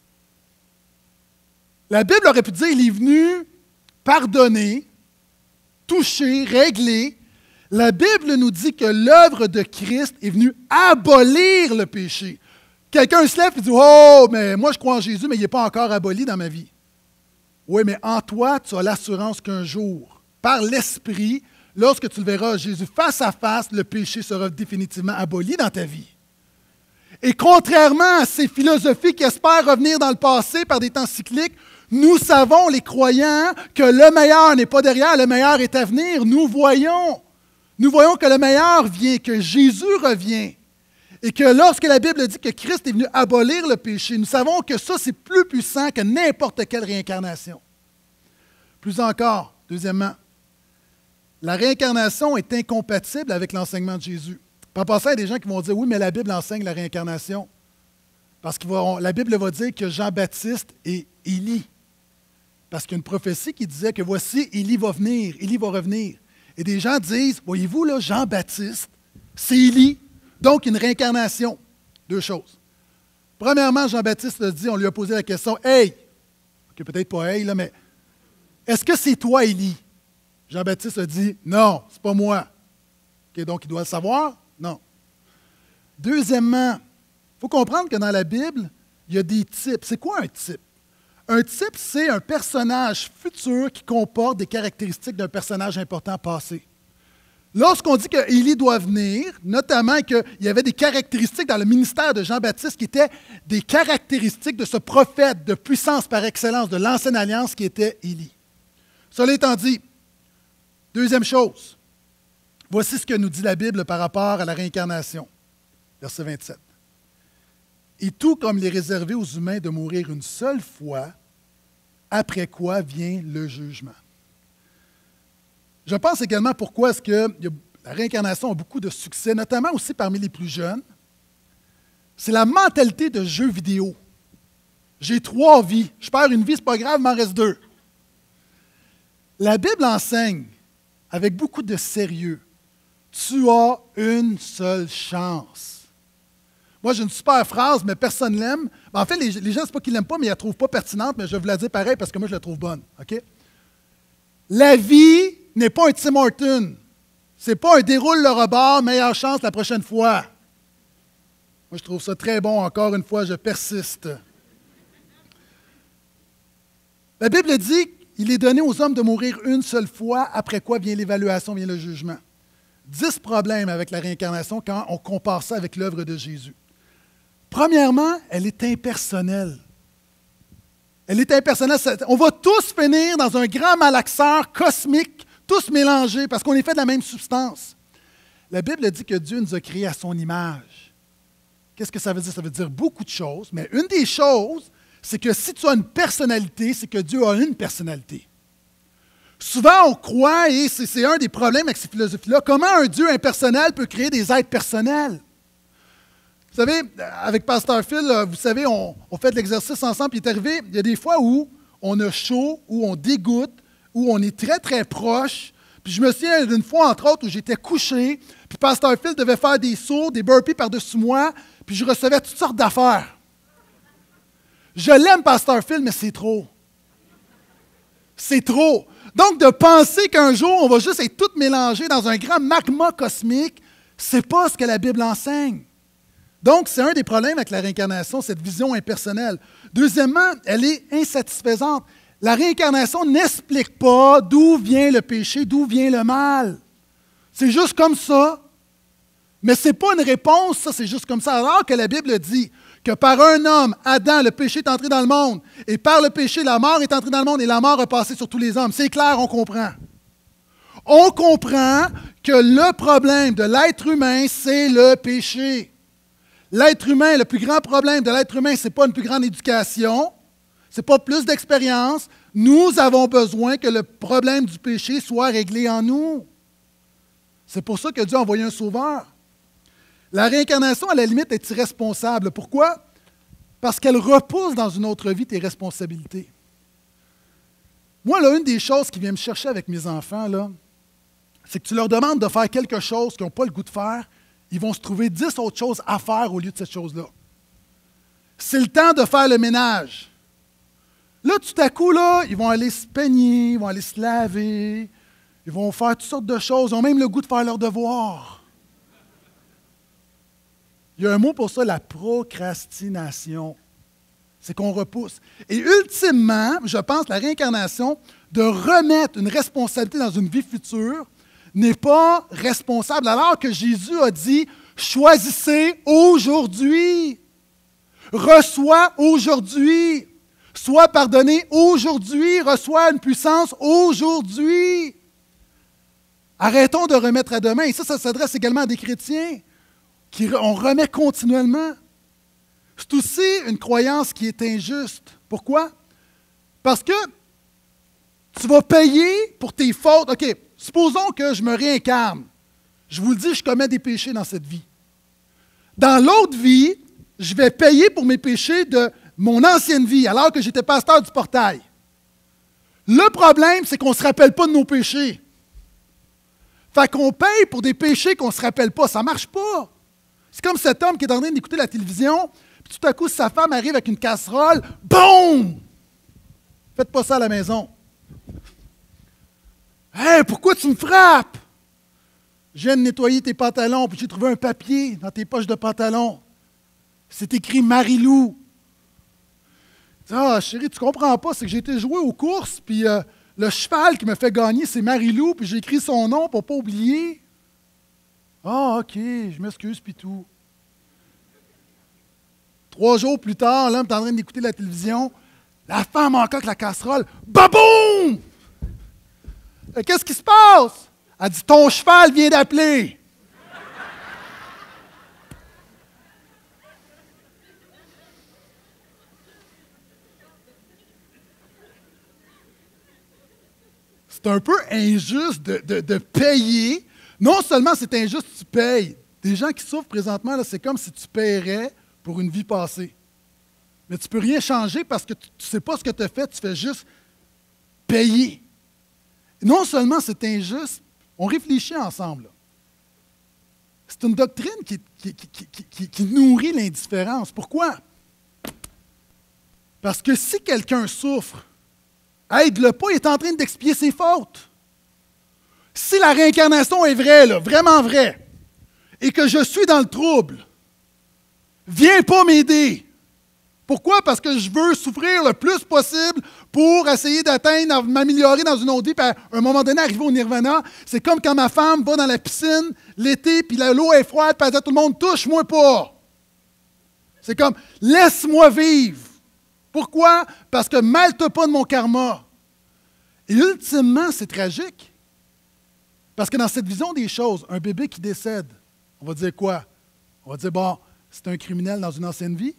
La Bible aurait pu dire, il est venu pardonner, toucher, régler. La Bible nous dit que l'œuvre de Christ est venue abolir le péché. Quelqu'un se lève et dit « Oh, mais moi je crois en Jésus, mais il n'est pas encore aboli dans ma vie. » Oui, mais en toi, tu as l'assurance qu'un jour, par l'Esprit, lorsque tu le verras Jésus face à face, le péché sera définitivement aboli dans ta vie. Et contrairement à ces philosophies qui espèrent revenir dans le passé par des temps cycliques, nous savons, les croyants, que le meilleur n'est pas derrière, le meilleur est à venir. Nous voyons, nous voyons que le meilleur vient, que Jésus revient. Et que lorsque la Bible dit que Christ est venu abolir le péché, nous savons que ça, c'est plus puissant que n'importe quelle réincarnation. Plus encore, deuxièmement, la réincarnation est incompatible avec l'enseignement de Jésus. En passant, il y a des gens qui vont dire, oui, mais la Bible enseigne la réincarnation. Parce que la Bible va dire que Jean-Baptiste est Élie. Parce qu'il y a une prophétie qui disait que voici, Élie va venir, Élie va revenir. Et des gens disent, voyez-vous, là, Jean-Baptiste, c'est Élie, donc une réincarnation. Deux choses. Premièrement, Jean-Baptiste a dit, on lui a posé la question, « Hey! » OK, peut-être pas « Hey », là, mais « Est-ce que c'est toi, Élie? » Jean-Baptiste a dit, « Non, c'est pas moi. » OK, donc il doit le savoir? Non. Deuxièmement, il faut comprendre que dans la Bible, il y a des types. C'est quoi un type? Un type, c'est un personnage futur qui comporte des caractéristiques d'un personnage important passé. Lorsqu'on dit qu'Élie doit venir, notamment qu'il y avait des caractéristiques dans le ministère de Jean-Baptiste qui étaient des caractéristiques de ce prophète de puissance par excellence de l'Ancienne Alliance qui était Élie. Cela étant dit, deuxième chose, voici ce que nous dit la Bible par rapport à la réincarnation. Verset vingt-sept. « Et tout comme il est réservé aux humains de mourir une seule fois, après quoi vient le jugement. » Je pense également pourquoi est-ce que la réincarnation a beaucoup de succès, notamment aussi parmi les plus jeunes. C'est la mentalité de jeu vidéo. J'ai trois vies. Je perds une vie, c'est pas grave, il m'en reste deux. La Bible enseigne, avec beaucoup de sérieux, tu as une seule chance. Moi, j'ai une super phrase, mais personne ne l'aime. En fait, les, les gens, ce n'est pas qu'ils ne l'aiment pas, mais ils ne la trouvent pas pertinente, mais je vais vous la dire pareil parce que moi, je la trouve bonne. OK? La vie n'est pas un Tim Hortons. Ce n'est pas un déroule le rebord, meilleure chance la prochaine fois. Moi, je trouve ça très bon. Encore une fois, je persiste. La Bible dit qu'il est donné aux hommes de mourir une seule fois, après quoi vient l'évaluation, vient le jugement. Dix problèmes avec la réincarnation quand on compare ça avec l'œuvre de Jésus. Premièrement, elle est impersonnelle. Elle est impersonnelle. On va tous finir dans un grand malaxeur cosmique, tous mélangés, parce qu'on est fait de la même substance. La Bible dit que Dieu nous a créés à son image. Qu'est-ce que ça veut dire? Ça veut dire beaucoup de choses, mais une des choses, c'est que si tu as une personnalité, c'est que Dieu a une personnalité. Souvent, on croit, et c'est, c'est un des problèmes avec ces philosophies-là, comment un Dieu impersonnel peut créer des êtres personnels? Vous savez, avec Pasteur Phil, vous savez, on, on fait de l'exercice ensemble, puis il est arrivé, il y a des fois où on a chaud, où on dégoûte, où on est très, très proche. Puis je me souviens d'une fois, entre autres, où j'étais couché, puis Pasteur Phil devait faire des sauts, des burpees par-dessus moi, puis je recevais toutes sortes d'affaires. Je l'aime, Pasteur Phil, mais c'est trop. C'est trop. Donc, de penser qu'un jour, on va juste être toutes mélangées dans un grand magma cosmique, c'est pas ce que la Bible enseigne. Donc, c'est un des problèmes avec la réincarnation, cette vision impersonnelle. Deuxièmement, elle est insatisfaisante. La réincarnation n'explique pas d'où vient le péché, d'où vient le mal. C'est juste comme ça. Mais ce n'est pas une réponse, ça, c'est juste comme ça. Alors que la Bible dit que par un homme, Adam, le péché est entré dans le monde, et par le péché, la mort est entrée dans le monde, et la mort a passé sur tous les hommes. C'est clair, on comprend. On comprend que le problème de l'être humain, c'est le péché. L'être humain, le plus grand problème de l'être humain, ce n'est pas une plus grande éducation, ce n'est pas plus d'expérience. Nous avons besoin que le problème du péché soit réglé en nous. C'est pour ça que Dieu a envoyé un sauveur. La réincarnation, à la limite, est irresponsable. Pourquoi? Parce qu'elle repousse dans une autre vie tes responsabilités. Moi, là, une des choses qui vient me chercher avec mes enfants, là, c'est que tu leur demandes de faire quelque chose qu'ils n'ont pas le goût de faire, ils vont se trouver dix autres choses à faire au lieu de cette chose-là. C'est le temps de faire le ménage. Là, tout à coup, là, ils vont aller se peigner, ils vont aller se laver, ils vont faire toutes sortes de choses, ils ont même le goût de faire leurs devoirs. Il y a un mot pour ça, la procrastination. C'est qu'on repousse. Et ultimement, je pense, la réincarnation, de remettre une responsabilité dans une vie future, n'est pas responsable, alors que Jésus a dit « Choisissez aujourd'hui, reçois aujourd'hui, sois pardonné aujourd'hui, reçois une puissance aujourd'hui. » Arrêtons de remettre à demain. Et ça, ça s'adresse également à des chrétiens, qui on remet continuellement. C'est aussi une croyance qui est injuste. Pourquoi? Parce que tu vas payer pour tes fautes. OK, supposons que je me réincarne. Je vous le dis, je commets des péchés dans cette vie. Dans l'autre vie, je vais payer pour mes péchés de mon ancienne vie, alors que j'étais pasteur du portail. Le problème, c'est qu'on ne se rappelle pas de nos péchés. Fait qu'on paye pour des péchés qu'on ne se rappelle pas. Ça ne marche pas. C'est comme cet homme qui est en train d'écouter la télévision, puis tout à coup, sa femme arrive avec une casserole, boum! Faites pas ça à la maison. Hey, pourquoi tu me frappes? Je viens de nettoyer tes pantalons, puis j'ai trouvé un papier dans tes poches de pantalon. C'est écrit Marie-Lou. Ah, chérie, tu comprends pas, c'est que j'ai été jouer aux courses, puis euh, le cheval qui me fait gagner, c'est Marie-Lou, puis j'ai écrit son nom pour ne pas oublier. Ah, OK, je m'excuse, puis tout. Trois jours plus tard, l'homme est en train d'écouter la télévision. La femme encore avec la casserole. Baboum! Qu'est-ce qui se passe? Elle dit, ton cheval vient d'appeler. C'est un peu injuste de, de, de payer. Non seulement c'est injuste, tu payes. Des gens qui souffrent présentement, là, c'est comme si tu paierais pour une vie passée. Mais tu ne peux rien changer parce que tu ne sais pas ce que tu as fait, tu fais juste payer. Non seulement c'est injuste, on réfléchit ensemble. Là. C'est une doctrine qui, qui, qui, qui, qui, qui nourrit l'indifférence. Pourquoi? Parce que si quelqu'un souffre, aide-le pas, il est en train d'expier ses fautes. Si la réincarnation est vraie, là, vraiment vraie, et que je suis dans le trouble, viens pas m'aider. Pourquoi? Parce que je veux souffrir le plus possible pour essayer d'atteindre, m'améliorer dans une autre vie, puis à un moment donné, arriver au nirvana. C'est comme quand ma femme va dans la piscine l'été, puis l'eau est froide, puis elle dit à tout le monde, touche-moi pas. C'est comme, laisse-moi vivre. Pourquoi? Parce que malte pas de mon karma. Et ultimement, c'est tragique. Parce que dans cette vision des choses, un bébé qui décède, on va dire quoi? On va dire, bon, c'est un criminel dans une ancienne vie.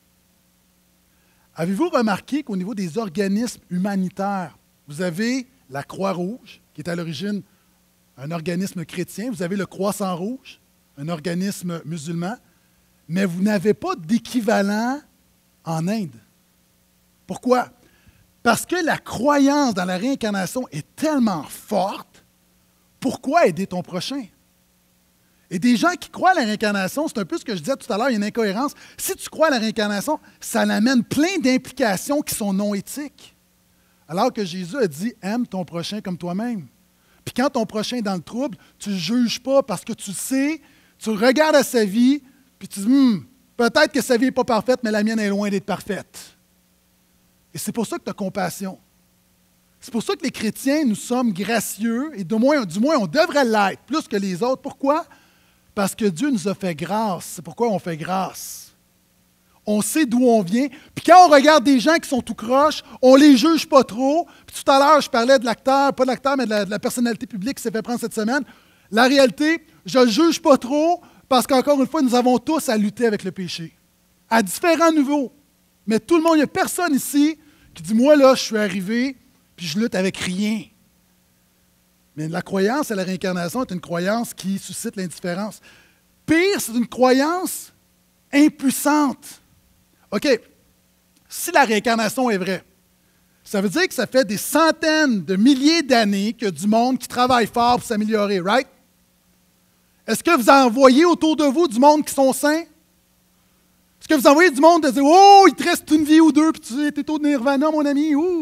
Avez-vous remarqué qu'au niveau des organismes humanitaires, vous avez la Croix-Rouge, qui est à l'origine un organisme chrétien, vous avez le Croissant-Rouge, un organisme musulman, mais vous n'avez pas d'équivalent en Inde. Pourquoi? Parce que la croyance dans la réincarnation est tellement forte, pourquoi aider ton prochain? Et des gens qui croient à la réincarnation, c'est un peu ce que je disais tout à l'heure, il y a une incohérence. Si tu crois à la réincarnation, ça amène plein d'implications qui sont non éthiques. Alors que Jésus a dit, aime ton prochain comme toi-même. Puis quand ton prochain est dans le trouble, tu ne juges pas parce que tu sais, tu regardes à sa vie, puis tu dis, hm, peut-être que sa vie n'est pas parfaite, mais la mienne est loin d'être parfaite. Et c'est pour ça que tu as compassion. C'est pour ça que les chrétiens, nous sommes gracieux, et du moins, du moins on devrait l'être, plus que les autres. Pourquoi? Parce que Dieu nous a fait grâce. C'est pourquoi on fait grâce. On sait d'où on vient. Puis quand on regarde des gens qui sont tout croches, on ne les juge pas trop. Puis tout à l'heure, je parlais de l'acteur, pas de l'acteur, mais de la, de la personnalité publique qui s'est fait prendre cette semaine. La réalité, je ne juge pas trop parce qu'encore une fois, nous avons tous à lutter avec le péché. À différents niveaux. Mais tout le monde, il n'y a personne ici qui dit, moi là, je suis arrivé, puis je lutte avec rien. Mais la croyance à la réincarnation est une croyance qui suscite l'indifférence. Pire, c'est une croyance impuissante. OK, si la réincarnation est vraie, ça veut dire que ça fait des centaines de milliers d'années qu'il y a du monde qui travaille fort pour s'améliorer, right? Est-ce que vous en voyez autour de vous du monde qui sont saints? Est-ce que vous en voyez du monde qui dit « Oh, il te reste une vie ou deux, puis tu es au nirvana, mon ami, ouh! »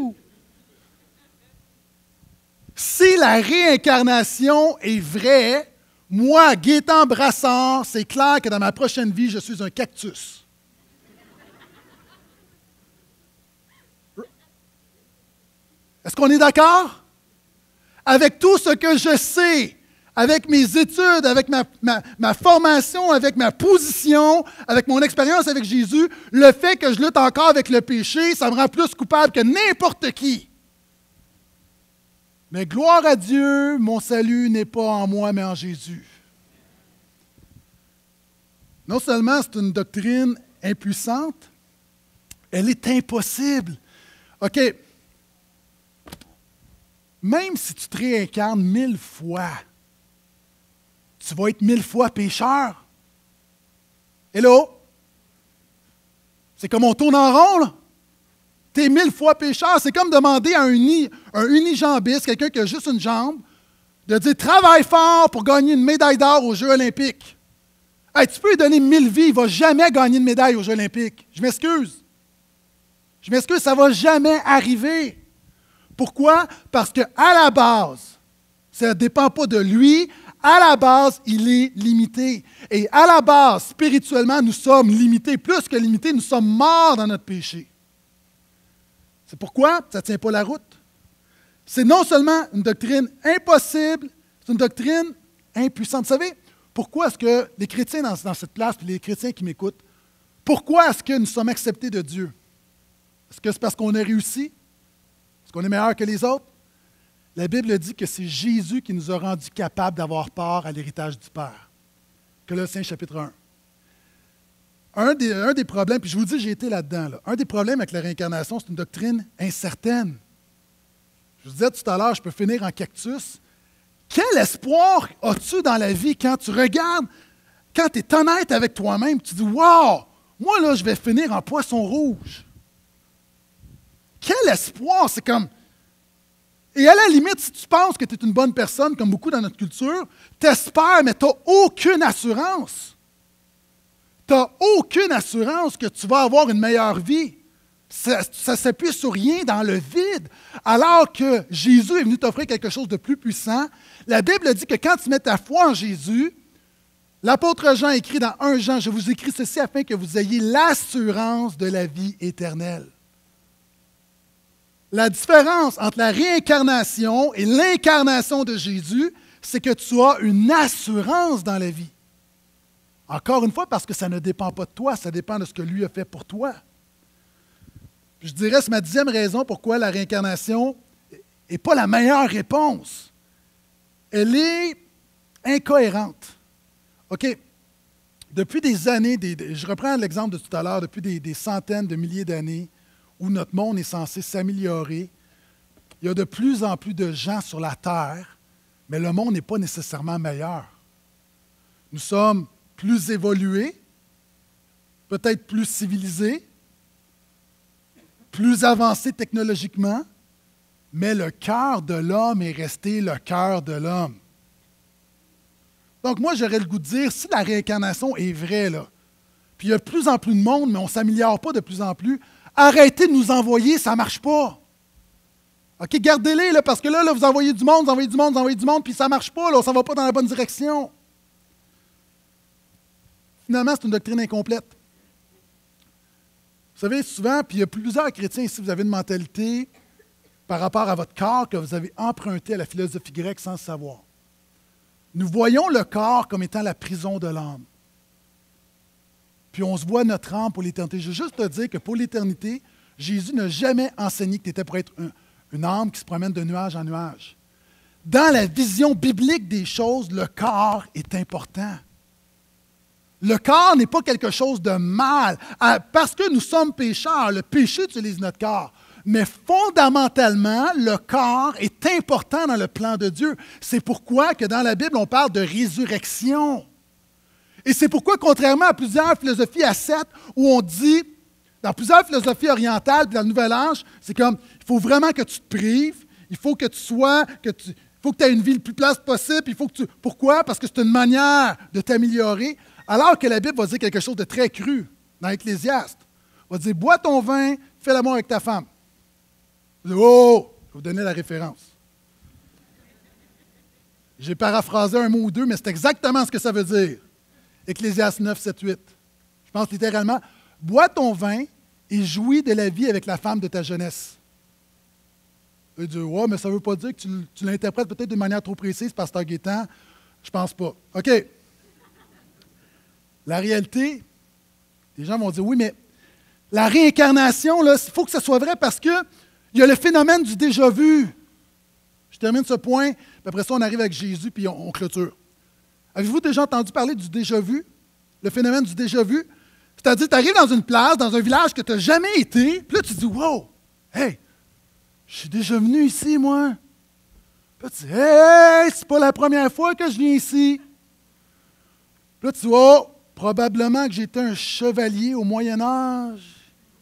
Si la réincarnation est vraie, moi, Gaétan Brassard, c'est clair que dans ma prochaine vie, je suis un cactus. Est-ce qu'on est d'accord? Avec tout ce que je sais, avec mes études, avec ma, ma, ma formation, avec ma position, avec mon expérience avec Jésus, le fait que je lutte encore avec le péché, ça me rend plus coupable que n'importe qui. Mais gloire à Dieu, mon salut n'est pas en moi, mais en Jésus. Non seulement c'est une doctrine impuissante, elle est impossible. OK. même si tu te réincarnes mille fois, tu vas être mille fois pécheur. Hello? C'est comme on tourne en rond, là. Tu es mille fois pécheur. C'est comme demander à un, uni, un unijambiste, quelqu'un qui a juste une jambe, de dire « Travaille fort pour gagner une médaille d'or aux Jeux olympiques. » Hey, tu peux lui donner mille vies, il ne va jamais gagner une médaille aux Jeux olympiques. Je m'excuse. Je m'excuse, ça ne va jamais arriver. Pourquoi? Parce qu'à la base, ça ne dépend pas de lui. À la base, il est limité. Et à la base, spirituellement, nous sommes limités. Plus que limités, nous sommes morts dans notre péché. C'est pourquoi ça ne tient pas la route. C'est non seulement une doctrine impossible, c'est une doctrine impuissante. Vous savez, pourquoi est-ce que les chrétiens dans, dans cette place, puis les chrétiens qui m'écoutent, pourquoi est-ce que nous sommes acceptés de Dieu? Est-ce que c'est parce qu'on a réussi? Est-ce qu'on est meilleur que les autres? La Bible dit que c'est Jésus qui nous a rendus capables d'avoir part à l'héritage du Père. Colossiens chapitre un. Un des, un des problèmes, puis je vous dis, j'ai été là-dedans, là, un des problèmes avec la réincarnation, c'est une doctrine incertaine. Je vous disais tout à l'heure, je peux finir en cactus. Quel espoir as-tu dans la vie quand tu regardes, quand tu es honnête avec toi-même, tu dis « Wow! Moi, là, je vais finir en poisson rouge. » Quel espoir! C'est comme... Et à la limite, si tu penses que tu es une bonne personne, comme beaucoup dans notre culture, t'espères, mais tu n'as aucune assurance. Tu n'as aucune assurance que tu vas avoir une meilleure vie. Ça ne s'appuie sur rien dans le vide. Alors que Jésus est venu t'offrir quelque chose de plus puissant, la Bible dit que quand tu mets ta foi en Jésus, l'apôtre Jean écrit dans un Jean, « Je vous écris ceci afin que vous ayez l'assurance de la vie éternelle. » La différence entre la réincarnation et l'incarnation de Jésus, c'est que tu as une assurance dans la vie. Encore une fois, parce que ça ne dépend pas de toi, ça dépend de ce que lui a fait pour toi. Je dirais, c'est ma dixième raison pourquoi la réincarnation n'est pas la meilleure réponse. Elle est incohérente. OK. Depuis des années, des, je reprends l'exemple de tout à l'heure, depuis des, des centaines de milliers d'années, où notre monde est censé s'améliorer, il y a de plus en plus de gens sur la Terre, mais le monde n'est pas nécessairement meilleur. Nous sommes plus évolués, peut-être plus civilisés, plus avancés technologiquement, mais le cœur de l'homme est resté le cœur de l'homme. Donc moi, j'aurais le goût de dire, si la réincarnation est vraie, là, puis il y a de plus en plus de monde, mais on ne s'améliore pas de plus en plus, arrêtez de nous envoyer, ça ne marche pas. OK, gardez-les, là, parce que là, là, vous envoyez du monde, vous envoyez du monde, vous envoyez du monde, puis ça ne marche pas, là, on ne s'en va pas dans la bonne direction. Finalement, c'est une doctrine incomplète. Vous savez, souvent, puis il y a plusieurs chrétiens ici, vous avez une mentalité par rapport à votre corps que vous avez emprunté à la philosophie grecque sans le savoir. Nous voyons le corps comme étant la prison de l'âme. Puis on se voit notre âme pour l'éternité. Je veux juste te dire que pour l'éternité, Jésus n'a jamais enseigné que tu étais pour être un, une âme qui se promène de nuage en nuage. Dans la vision biblique des choses, le corps est important. Le corps n'est pas quelque chose de mal. Parce que nous sommes pécheurs, le péché utilise notre corps. Mais fondamentalement, le corps est important dans le plan de Dieu. C'est pourquoi que dans la Bible, on parle de résurrection. Et c'est pourquoi, contrairement à plusieurs philosophies ascètes, où on dit, dans plusieurs philosophies orientales, puis dans le Nouvel Âge, c'est comme, il faut vraiment que tu te prives, il faut que tu sois, que tu, il faut que tu aies une vie le plus place possible, il faut que tu... Pourquoi? Parce que c'est une manière de t'améliorer, alors que la Bible va dire quelque chose de très cru, dans Ecclésiaste. Elle va dire, bois ton vin, fais l'amour avec ta femme. Vous dites, oh, je vais vous donner la référence. J'ai paraphrasé un mot ou deux, mais c'est exactement ce que ça veut dire. Ecclésiaste neuf, sept, huit. Je pense littéralement, bois ton vin et jouis de la vie avec la femme de ta jeunesse. Il dit, ouais, mais ça ne veut pas dire que tu, tu l'interprètes peut-être d'une manière trop précise, pasteur Gaétan. Je pense pas. OK. La réalité, les gens vont dire, oui, mais la réincarnation, il faut que ce soit vrai parce qu'il y a le phénomène du déjà-vu. Je termine ce point, puis après ça, on arrive avec Jésus, puis on, on clôture. Avez-vous déjà entendu parler du déjà-vu? Le phénomène du déjà-vu? C'est-à-dire, tu arrives dans une place, dans un village que tu n'as jamais été, puis là, tu te dis, wow, hey, je suis déjà venu ici, moi. Puis là, tu dis, hey, hey, c'est pas la première fois que je viens ici. Puis là, tu vois, oh, probablement que j'étais un chevalier au Moyen Âge.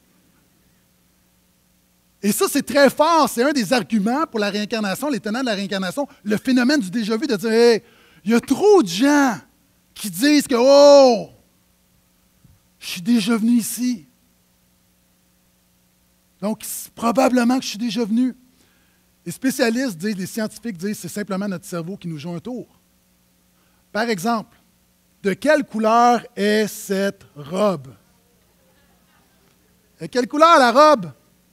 Et ça, c'est très fort. C'est un des arguments pour la réincarnation, les tenants de la réincarnation, le phénomène du déjà-vu, de dire, hey, il y a trop de gens qui disent que, oh, je suis déjà venu ici. Donc, probablement que je suis déjà venu. Les spécialistes disent, les scientifiques disent, c'est simplement notre cerveau qui nous joue un tour. Par exemple, de quelle couleur est cette robe? De quelle couleur la robe?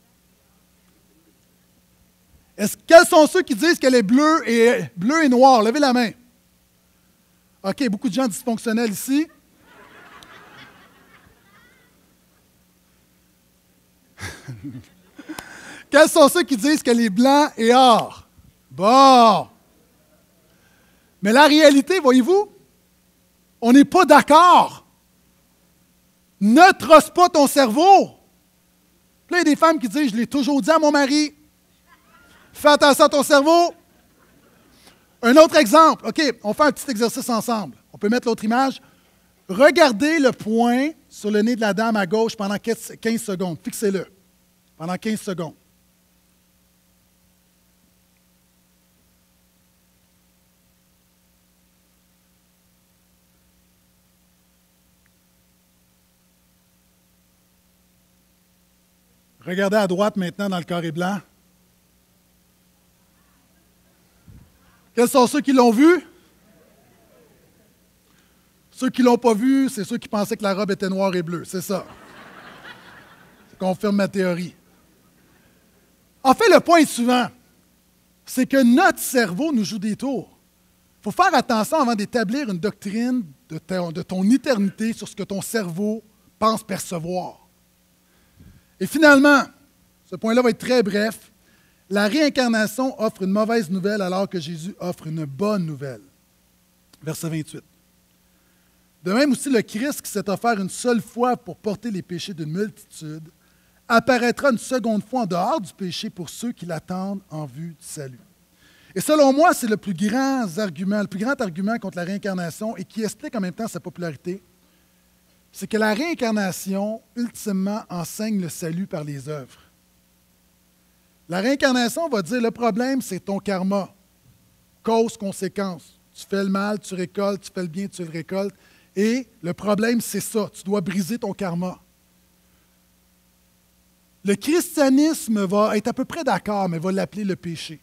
Est-ce, quels sont ceux qui disent qu'elle est bleue et, bleue et noire? Levez la main. OK, beaucoup de gens dysfonctionnels ici. Quels sont ceux qui disent qu'elle est blanc et or? Bon. Mais la réalité, voyez-vous, on n'est pas d'accord. Ne trosse pas ton cerveau. Puis là, il y a des femmes qui disent, je l'ai toujours dit à mon mari, fais attention à ton cerveau. Un autre exemple. OK, on fait un petit exercice ensemble. On peut mettre l'autre image. Regardez le point sur le nez de la dame à gauche pendant quinze secondes. Fixez-le. Pendant quinze secondes. Regardez à droite maintenant dans le carré blanc. Quels sont ceux qui l'ont vu? Ceux qui ne l'ont pas vu, c'est ceux qui pensaient que la robe était noire et bleue. C'est ça. Ça confirme ma théorie. En fait, le point suivant, c'est que notre cerveau nous joue des tours. Il faut faire attention avant d'établir une doctrine de ton, de ton éternité sur ce que ton cerveau pense percevoir. Et finalement, ce point-là va être très bref. La réincarnation offre une mauvaise nouvelle alors que Jésus offre une bonne nouvelle. Verset vingt-huit. De même aussi, le Christ qui s'est offert une seule fois pour porter les péchés d'une multitude apparaîtra une seconde fois en dehors du péché pour ceux qui l'attendent en vue du salut. Et selon moi, c'est le plus grand argument, le plus grand argument contre la réincarnation et qui explique en même temps sa popularité. C'est que la réincarnation, ultimement, enseigne le salut par les œuvres. La réincarnation va dire, le problème, c'est ton karma. Cause, conséquence. Tu fais le mal, tu récoltes, tu fais le bien, tu le récoltes. Et le problème, c'est ça. Tu dois briser ton karma. Le christianisme va être à peu près d'accord, mais va l'appeler le péché.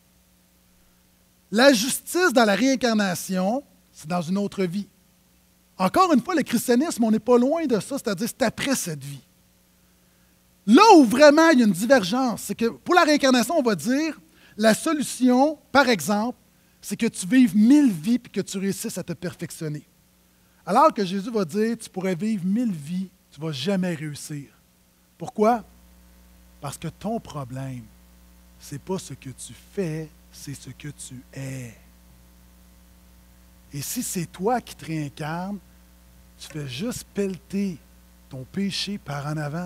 La justice dans la réincarnation, c'est dans une autre vie. Encore une fois, le christianisme, on n'est pas loin de ça, c'est-à-dire c'est après cette vie. Là où vraiment il y a une divergence, c'est que pour la réincarnation, on va dire, la solution, par exemple, c'est que tu vives mille vies et que tu réussisses à te perfectionner. Alors que Jésus va dire, tu pourrais vivre mille vies, tu ne vas jamais réussir. Pourquoi? Parce que ton problème, ce n'est pas ce que tu fais, c'est ce que tu es. Et si c'est toi qui te réincarnes, tu fais juste pelleter ton péché par en avant.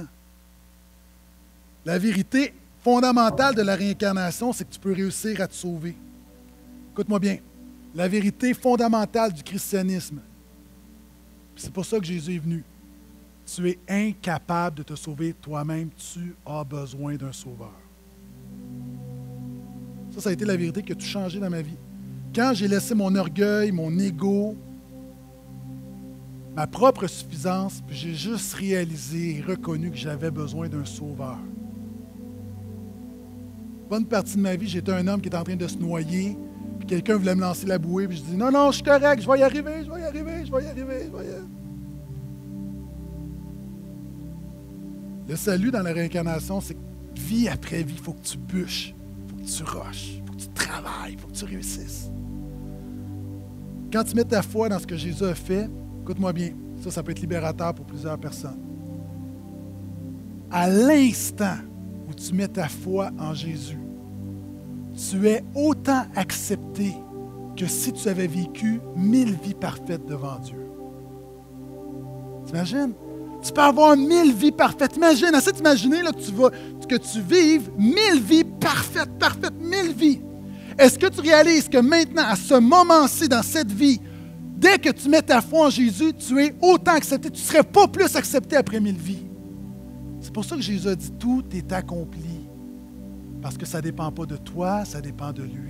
La vérité fondamentale de la réincarnation, c'est que tu peux réussir à te sauver. Écoute-moi bien. La vérité fondamentale du christianisme, c'est pour ça que Jésus est venu. Tu es incapable de te sauver toi-même. Tu as besoin d'un sauveur. Ça, ça a été la vérité qui a tout changé dans ma vie. Quand j'ai laissé mon orgueil, mon ego, ma propre suffisance, puis j'ai juste réalisé et reconnu que j'avais besoin d'un sauveur. Bonne partie de ma vie, j'étais un homme qui était en train de se noyer, puis quelqu'un voulait me lancer la bouée, puis je dis non, non, je suis correct, je vais y arriver, je vais y arriver, je vais y arriver, je vais y arriver. Le salut dans la réincarnation, c'est que vie après vie, il faut que tu bûches, il faut que tu rushes, il faut que tu travailles, il faut que tu réussisses. Quand tu mets ta foi dans ce que Jésus a fait, écoute-moi bien, ça, ça peut être libérateur pour plusieurs personnes. À l'instant où tu mets ta foi en Jésus, tu es autant accepté que si tu avais vécu mille vies parfaites devant Dieu. T'imagines? Tu peux avoir mille vies parfaites. Imagine, essaie d'imaginer là, que, tu vas, que tu vives mille vies parfaites, parfaites, mille vies. Est-ce que tu réalises que maintenant, à ce moment-ci, dans cette vie, dès que tu mets ta foi en Jésus, tu es autant accepté, tu ne serais pas plus accepté après mille vies. C'est pour ça que Jésus a dit, tout est accompli. Parce que ça ne dépend pas de toi, ça dépend de lui.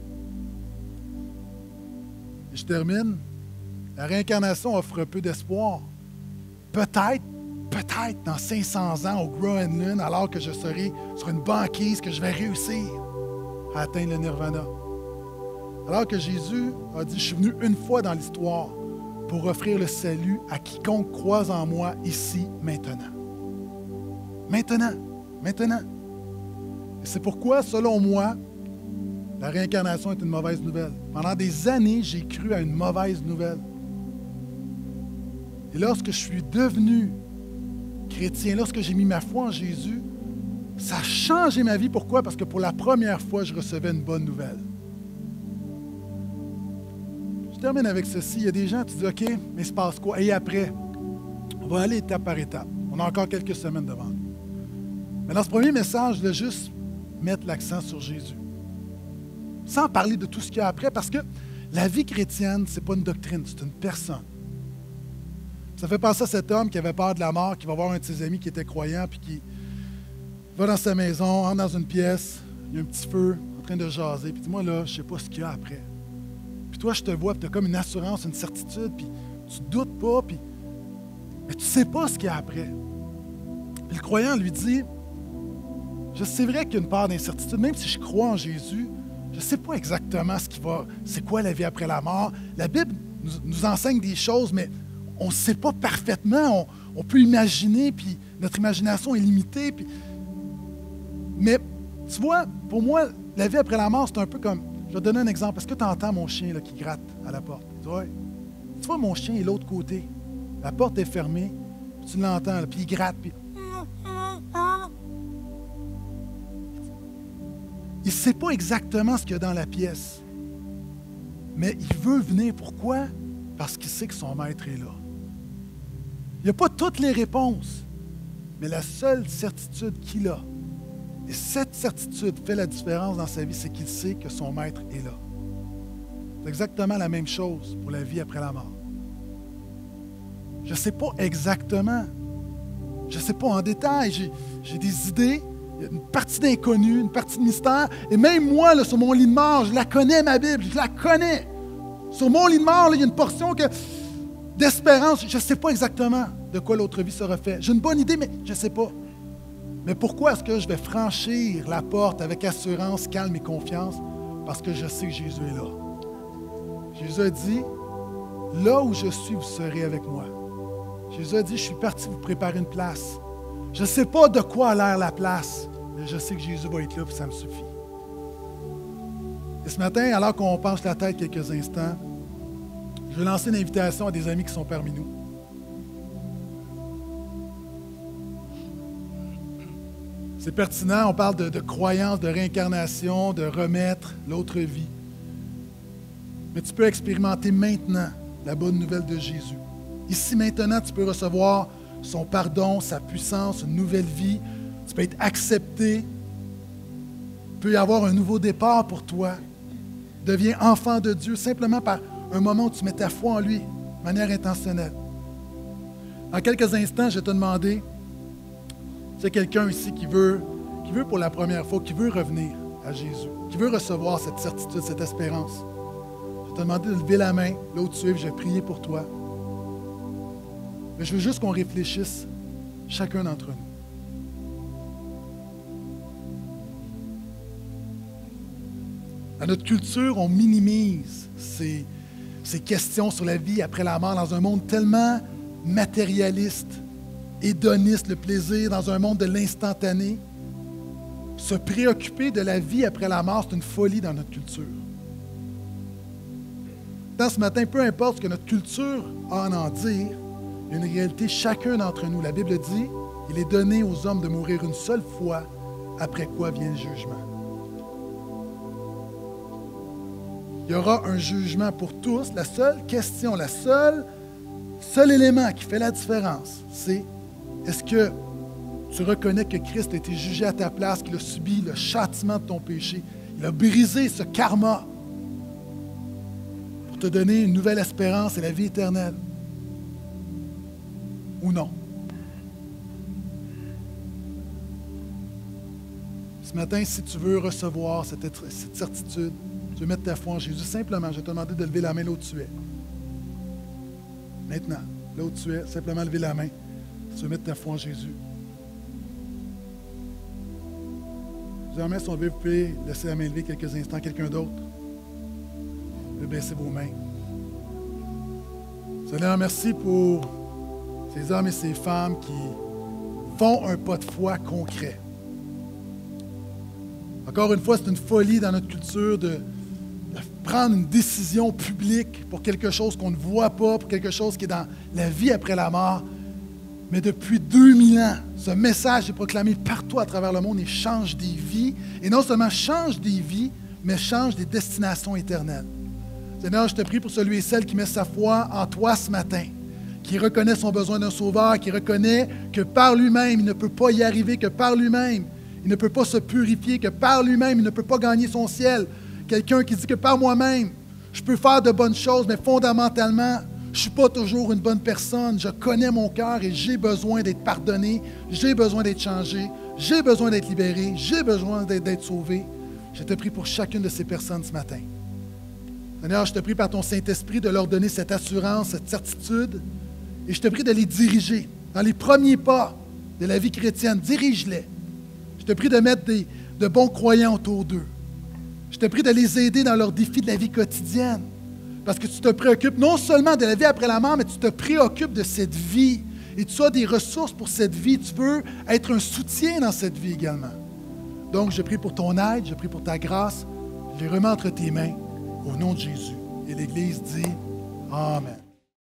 Et je termine. La réincarnation offre peu d'espoir. Peut-être, peut-être dans cinq cents ans au Groenland, alors que je serai sur une banquise, que je vais réussir à atteindre le nirvana. Alors que Jésus a dit, je suis venu une fois dans l'histoire pour offrir le salut à quiconque croise en moi ici, maintenant. Maintenant, maintenant. Et c'est pourquoi, selon moi, la réincarnation est une mauvaise nouvelle. Pendant des années, j'ai cru à une mauvaise nouvelle. Et lorsque je suis devenu chrétien, lorsque j'ai mis ma foi en Jésus, ça a changé ma vie. Pourquoi? Parce que pour la première fois, je recevais une bonne nouvelle. Je termine avec ceci. Il y a des gens qui disent, OK, mais il se passe quoi? Et après, on va aller étape par étape. On a encore quelques semaines devant nous. Mais dans ce premier message, je voulais juste mettre l'accent sur Jésus. Sans parler de tout ce qu'il y a après, parce que la vie chrétienne, ce n'est pas une doctrine, c'est une personne. Ça fait penser à cet homme qui avait peur de la mort, qui va voir un de ses amis qui était croyant, puis qui va dans sa maison, entre dans une pièce, il y a un petit feu, en train de jaser, puis dis-moi là, je ne sais pas ce qu'il y a après. Puis toi, je te vois, puis tu as comme une assurance, une certitude, puis tu ne doutes pas, puis mais tu ne sais pas ce qu'il y a après. Puis le croyant lui dit, je sais vrai qu'il y a une part d'incertitude, même si je crois en Jésus, je ne sais pas exactement ce qui va, c'est quoi la vie après la mort. La Bible nous, nous enseigne des choses, mais on ne sait pas parfaitement. On, on peut imaginer, puis notre imagination est limitée. Puis... Mais tu vois, pour moi, la vie après la mort, c'est un peu comme, je vais te donner un exemple. Est-ce que tu entends mon chien là, qui gratte à la porte? Tu vois, tu vois mon chien est de l'autre côté. La porte est fermée, puis tu l'entends, là, puis il gratte, puis... Il ne sait pas exactement ce qu'il y a dans la pièce. Mais il veut venir. Pourquoi? Parce qu'il sait que son maître est là. Il n'a pas toutes les réponses. Mais la seule certitude qu'il a, et cette certitude fait la différence dans sa vie, c'est qu'il sait que son maître est là. C'est exactement la même chose pour la vie après la mort. Je ne sais pas exactement. Je ne sais pas en détail. J'ai, j'ai des idées. Il y a une partie d'inconnu, une partie de mystère. Et même moi, là, sur mon lit de mort, je la connais, ma Bible, je la connais. Sur mon lit de mort, là, il y a une portion que, d'espérance. Je ne sais pas exactement de quoi l'autre vie sera faite. J'ai une bonne idée, mais je ne sais pas. Mais pourquoi est-ce que je vais franchir la porte avec assurance, calme et confiance? Parce que je sais que Jésus est là. Jésus a dit, là où je suis, vous serez avec moi. Jésus a dit, je suis parti vous préparer une place. Je ne sais pas de quoi a l'air la place, mais je sais que Jésus va être là, puis ça me suffit. Et ce matin, alors qu'on penche la tête quelques instants, je vais lancer une invitation à des amis qui sont parmi nous. C'est pertinent, on parle de, de croyance, de réincarnation, de remettre l'autre vie. Mais tu peux expérimenter maintenant la bonne nouvelle de Jésus. Ici, maintenant, tu peux recevoir son pardon, sa puissance, une nouvelle vie. Tu peux être accepté. Il peut y avoir un nouveau départ pour toi. Deviens enfant de Dieu simplement par un moment où tu mets ta foi en lui, de manière intentionnelle. En quelques instants, je vais te demander, c'est quelqu'un ici qui veut, qui veut pour la première fois, qui veut revenir à Jésus, qui veut recevoir cette certitude, cette espérance. Je vais te demander de lever la main, là où tu es, je vais prier pour toi. Mais je veux juste qu'on réfléchisse, chacun d'entre nous. Dans notre culture, on minimise ces, ces questions sur la vie après la mort dans un monde tellement matérialiste, hédoniste, le plaisir, dans un monde de l'instantané. Se préoccuper de la vie après la mort, c'est une folie dans notre culture. Dans ce matin, peu importe ce que notre culture a à en dire, il y a une réalité, chacun d'entre nous. La Bible dit, il est donné aux hommes de mourir une seule fois, après quoi vient le jugement. Il y aura un jugement pour tous. La seule question, la seule, seul élément qui fait la différence, c'est est-ce que tu reconnais que Christ a été jugé à ta place, qu'il a subi le châtiment de ton péché, Il a brisé ce karma pour te donner une nouvelle espérance et la vie éternelle. Ou non. Ce matin, si tu veux recevoir cette, cette certitude, tu veux mettre ta foi en Jésus, simplement, je vais te demander de lever la main là où tu es. Maintenant, là où tu es, simplement lever la main. Si tu veux mettre ta foi en Jésus. Plusieurs mains sont levées, vous pouvez laisser la main levée quelques instants. Quelqu'un d'autre? Vous pouvez baisser vos mains. Seigneur, merci pour ces hommes et ces femmes qui font un pas de foi concret. Encore une fois, c'est une folie dans notre culture de, de prendre une décision publique pour quelque chose qu'on ne voit pas, pour quelque chose qui est dans la vie après la mort. Mais depuis deux mille ans, ce message est proclamé partout à travers le monde et change des vies. Et non seulement change des vies, mais change des destinations éternelles. Seigneur, je te prie pour celui et celle qui met sa foi en toi ce matin, qui reconnaît son besoin d'un sauveur, qui reconnaît que par lui-même, il ne peut pas y arriver, que par lui-même, il ne peut pas se purifier, que par lui-même, il ne peut pas gagner son ciel. Quelqu'un qui dit que par moi-même, je peux faire de bonnes choses, mais fondamentalement, je ne suis pas toujours une bonne personne. Je connais mon cœur et j'ai besoin d'être pardonné, j'ai besoin d'être changé, j'ai besoin d'être libéré, j'ai besoin d'être sauvé. Je te prie pour chacune de ces personnes ce matin. Seigneur, je te prie par ton Saint-Esprit de leur donner cette assurance, cette certitude, et je te prie de les diriger dans les premiers pas de la vie chrétienne. Dirige-les. Je te prie de mettre des, de bons croyants autour d'eux. Je te prie de les aider dans leurs défis de la vie quotidienne. Parce que tu te préoccupes non seulement de la vie après la mort, mais tu te préoccupes de cette vie. Et tu as des ressources pour cette vie. Tu veux être un soutien dans cette vie également. Donc, je prie pour ton aide, je prie pour ta grâce. Je les remets entre tes mains, au nom de Jésus. Et l'Église dit Amen.